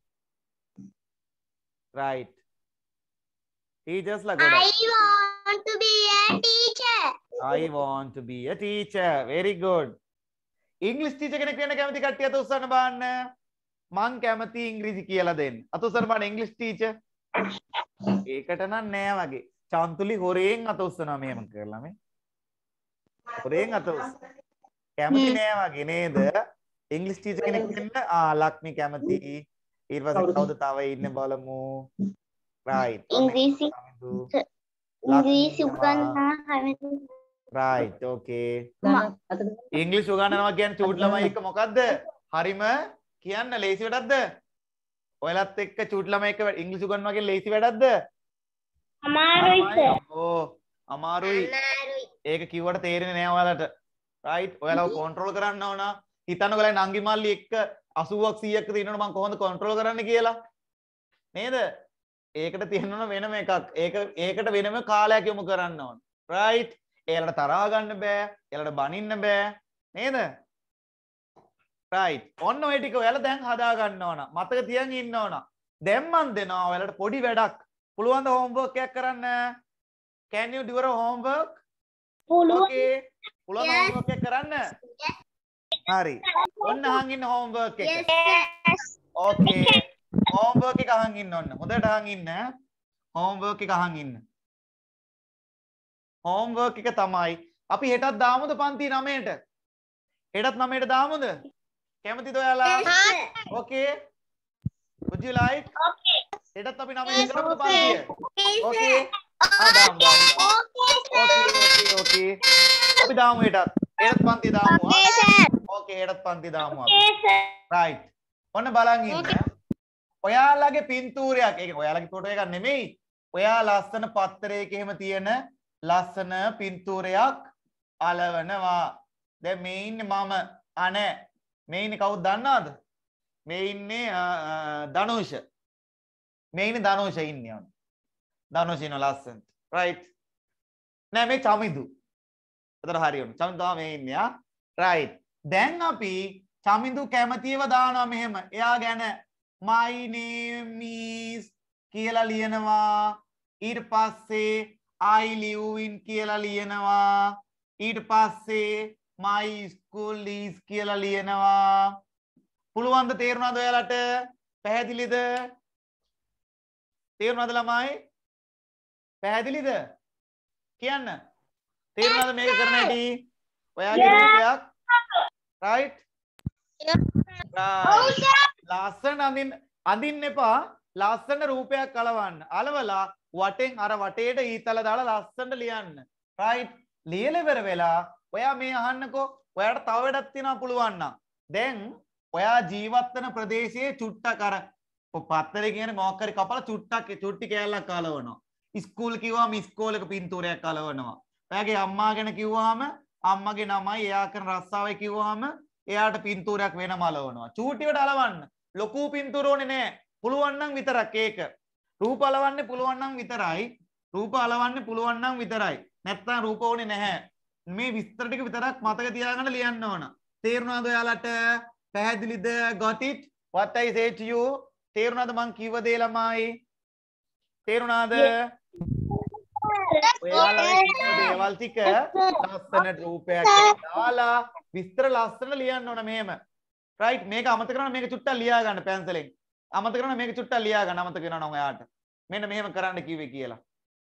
right teachers ලා I ගොඩයි want to be a teacher. I want to be a teacher very good English teacher කෙනෙක් වෙන්න කැමති කට්ටිය අත උස්සන්න බලන්න මං කැමති ඉංග්‍රීසි කියලා දෙන්න අත උස්සන්න බලන්න English teacher ඒකට නම් නෑ වගේ චන්තුලි හොරෙන් අත උස්සනවා මෙහෙම කරලා මේ හොරෙන් අත උස්ස කැමති නෑ වගේ නේද ඉංග්‍රීසි ටීචර් කෙනෙක් වෙන්න ආ ලක්මි කැමති ඊට පස්සේ කවුද තව ඉන්නේ බලමු right ඉංග්‍රීසි ඉංග්‍රීසි උගන්වනවා කැමති. right okay ඉංග්‍රීසි උගන්වනවා කියන්නේ චූට් ළමයි එක්ක මොකද්ද හරිම කියන්න ලේසි වැඩක්ද ඔයාලත් එක්ක චූට් ළමයි එක්ක ඉංග්‍රීසි උගන්වනවා කියන්නේ ලේසි වැඩක්ද අමාරුයි සර්. ඕ අමාරුයි ඒක කිව්වට තේරෙන්නේ නෑ ඔයාලට right ඔයාලව කන්ට්‍රෝල් කරන්න ඕන හිතන්නකෝ ලයි නංගි මල්ලි එක්ක අසූවක් සීයක් තියෙනවනේ මම කොහොමද කන්ට්‍රෝල් කරන්න කියලා නේද? ඒකට තියෙනවන වෙනම එකක්. ඒක ඒකට වෙනම කාලයක් යොමු කරන්න ඕන. right? එයාලට තරහා ගන්න බෑ. එයාලට බනින්න බෑ. නේද? right. ඔන්න ඔය ටික ඔයාලා දැන් හදා ගන්න ඕන. මතක තියන් ඉන්න ඕන. දැන් මන් දෙනවා ඔයාලට පොඩි වැඩක්. පුළුවන් ද homework එකක් කරන්න? Can you do your homework? පුළුවන්. Okay. පුළුවන් homework එක කරන්න? හරි. ඔන්න අහන් ඉන්න homework එක. Yes. Okay. homework එක අහන් ඉන්න ඕන. හොඳට අහන් ඉන්න. homework එක අහන් ඉන්න. homework එක තමයි අපි හෙටත් දාමුද පන්ති නවයට? හෙටත් නවයට දාමුද? කැමතිද ඔයාලා? Okay. Would you like? Okay. හෙටත් අපි නවයට කරමුද පන්තිය? Okay. Okay. ආ දාමු දාමු. Okay okay okay. අපි දාමු හෙටත්. හෙටත් පන්ති දාමු. Okay, sir. Okay හෙටත් පන්ති දාමු අපි. Okay, sir. right. ඔන්න බලන් ඉන්න. ඔයාලගේ පින්තූරයක්. ඒක ඔයාලගේ ෆොටෝ එකක් නෙමෙයි. ඔයා ලස්සන පත්තරයක එහෙම තියෙන ලස්සන පින්තූරයක් අලවනවා. දැන් මේ ඉන්නේ මම අනේ මේ ඉන්නේ කවුද දන්නවද? මේ ඉන්නේ ධනුෂ. මේ ඉන්නේ ධනුෂ ඉන්නේ ඔන්න. ධනුෂ ඉන්න ලස්සන. right. නෑ මේ චමිදු. අතන හරි ඔන්න. චමිදු තමයි මේ ඉන්නේ ආ. right. දැන් අපි චමිදු කැමතිව දානවා මෙහෙම. එයා ගැන my name is කියලා ලියනවා. ඊට පස්සේ I live in කියලා ලියනවා. ඊට පස්සේ my school is කියලා ලියනවා. පුළුවන් ද තේරුණාද ඔයාලට? පැහැදිලිද? තේරුණාද ළමයි? පැහැදිලිද? කියන්න. තේරුණාද මේක කරන හැටි? ඔයාගේ රූපයක් right? right. ලස්සන අඳින්න අඳින්න එපා. ලස්සන රූපයක් අලවන්න. අලවලා වටෙන් අර වටේට ඊතල දාලා ලස්සනට ලියන්න. right? ලියලා ඉවර වෙලා ඔයා මේ අහන්නකෝ. ඔයාට තව වැඩක් තියෙනවා පුළුවන් නම්. දැන් ඔයා ජීවත් වෙන ප්‍රදේශයේ චුට්ටක් අර පත්තරේ කියන්නේ මොකක් හරි කපලා චුට්ටක් චුට්ටි කෑල්ලක් අලවනවා. ඉස්කෝල කිව්වම ඉස්කෝලේක පින්තූරයක් අලවනවා. ඔයාගේ අම්මා ගැන කිව්වහම අම්මගේ නමයි එයා කරන රස්සාවයි කිව්වහම එයාට පින්තූරයක් වෙනම අලවනවා. චූටිවට අලවන්න. ලොකු පින්තූර ඕනේ නෑ. පුළුවන් නම් විතරක් ඒක. රූප අලවන්නේ පුළුවන් නම් විතරයි. රූප අලවන්නේ පුළුවන් නම් විතරයි. නැත්නම් රූප ඕනේ නැහැ. මේ විස්තර ටික විතරක් මතක තියාගන්න ලියන්න ඕන. තේරුණාද ඔයාලට? පැහැදිලිද? got it? what I say to you? තේරුණාද මං කිව්ව දේ ළමයි? තේරුණාද? ඔයාලා කිව්ව දේවල් ටික ලස්සන රූපයක් දාලා විස්තර ලස්සන ලියන්න ඕන මෙහෙම. right මේක අමතක කරනවා මේක චුට්ටක් ලියා ගන්න පැන්සලෙන්. අමතක කරනවා මේක චුට්ටක් ලියා ගන්න අමතක වෙනවා නම් ඔයාට. මෙන්න මෙහෙම කරන්න කිව්වේ කියලා.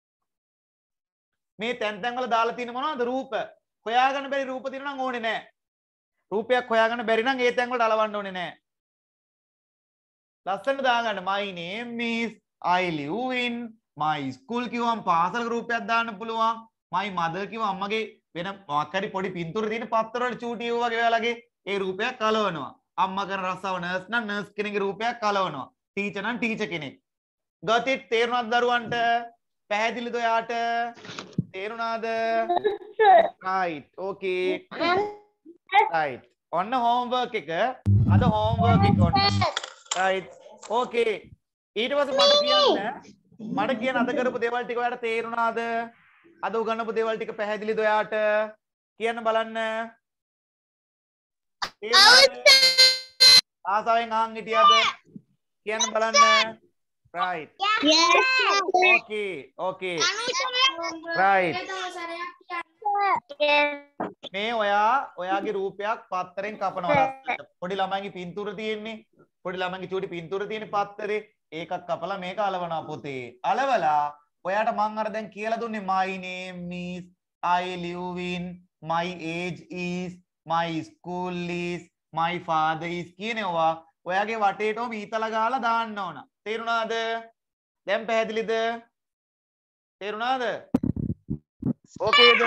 මේ තැන් තැන් වල දාලා තියෙන මොනවද? රූප. හොයාගන්න බැරි රූප තියෙනවා නම් ඕනේ නැහැ. රූපයක් හොයාගන්න බැරි නම් ඒ තැන් වලට අලවන්න ඕනේ නැහැ. ලස්සනට දාගන්න my name is I live in my school කිව්වම පාසලක රූපයක් දාන්න පුළුවන්. my mother කිව්වම අම්මගේ වෙන මොකක් හරි පොඩි පින්තූර තියෙන පත්තර වල චූටි වගේ ඔයාලගේ ඒ රූපයක් අලවනවා. අම්මා කරන රස්සාව නර්ස් නම් නර්ස් කෙනෙක්ගේ රූපයක් අලවනවා. ටීචර් නම් ටීචර් කෙනෙක්. got it? තේරුණාද දරුවන්ට? පැහැදිලිද ඔයාට? තේරුණාද? right okay right ඔන්න homework එක අද homework එක ඔන්න right okay ඊට පස්සේ මට කියන්න මට කියන්න අද කරපු දේවල් ටික ඔයාලට තේරුණාද? අද උගන්වපු දේවල් ටික පැහැදිලිද ඔයාට? කියන්න බලන්න. ආසාවෙන් අහන් හිටියද? කියන්න බලන්න. right Yes. okay okay right මේ ඔයා ඔයාගේ රූපයක් පත්තරෙන් කපනවා. පොඩි ළමයිගේ පින්තූර තියෙන්නේ. පොඩි ළමයිගේ චූටි පින්තූර තියෙන පත්තරේ ඒකක් කපලා මේක අලවනවා පොතේ. අලවලා ඔයාට මං අර දැන් කියලා දුන්නේ my name is I live in my age is my school is my father is කියනවා. ඔයාගේ වටේටම ඊතල ගාලා දාන්න ඕන. තේරුණාද? දැන් පැහැදිලිද? තේරුණාද? ඕකේද?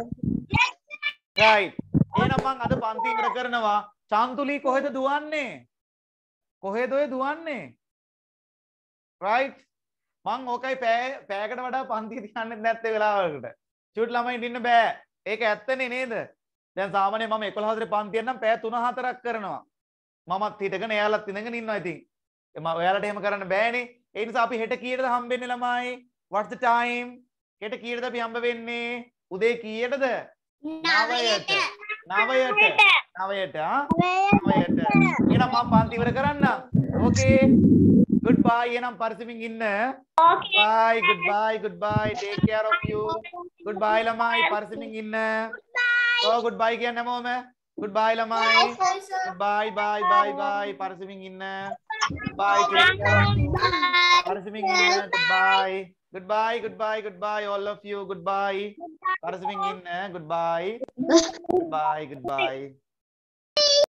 right එහෙනම් මං අද පන්ති ඉවර කරනවා. චන්තුලි කොහෙද දුවන්නේ? කොහෙද ඔය දුවන්නේ? right මං ඕකයි පෑයකට වඩා පන්ති තියන්නේ නැත්තේ වෙලාවකට. චූටි ළමයින්ට ඉන්න බෑ. ඒක ඇත්තනේ නේද? දැන් සාමාන්‍යයෙන් මම එකොළහ හතරේ පන්තියෙන් නම් පැය තුන හතරක් කරනවා. මමත් හිටගෙන එයාලත් ඉඳගෙන ඉන්නවා ඉතින්. එම ඔයාලට එහෙම කරන්න බෑනේ. ඒ නිසා අපි හෙට කීයටද හම්බෙන්නේ ළමයි? What's the time? හෙට කීයටද අපි හම්බ වෙන්නේ? උදේ කීයටද? නවයට. නවයට. නවයට ආ? නවයට. එහෙනම් මම පන්ති ඉවර කරන්නම්. Okay. Goodbye. එහෙනම් පරිස්සමින් ඉන්න. Okay. Bye. Goodbye. Goodbye. Take care of you. Goodbye ළමයි. පරිස්සමින් ඉන්න. Oh, goodbye කියන්න හැමෝම. Goodbye ළමයි. Bye bye bye bye. පරිස්සමින් ඉන්න. Bye. Take care of you. පරිස්සමින් ඉන්න. Goodbye. Goodbye. Goodbye. Goodbye all of you. Goodbye. පරිස්සමින් ඉන්න. Goodbye. Goodbye. Goodbye.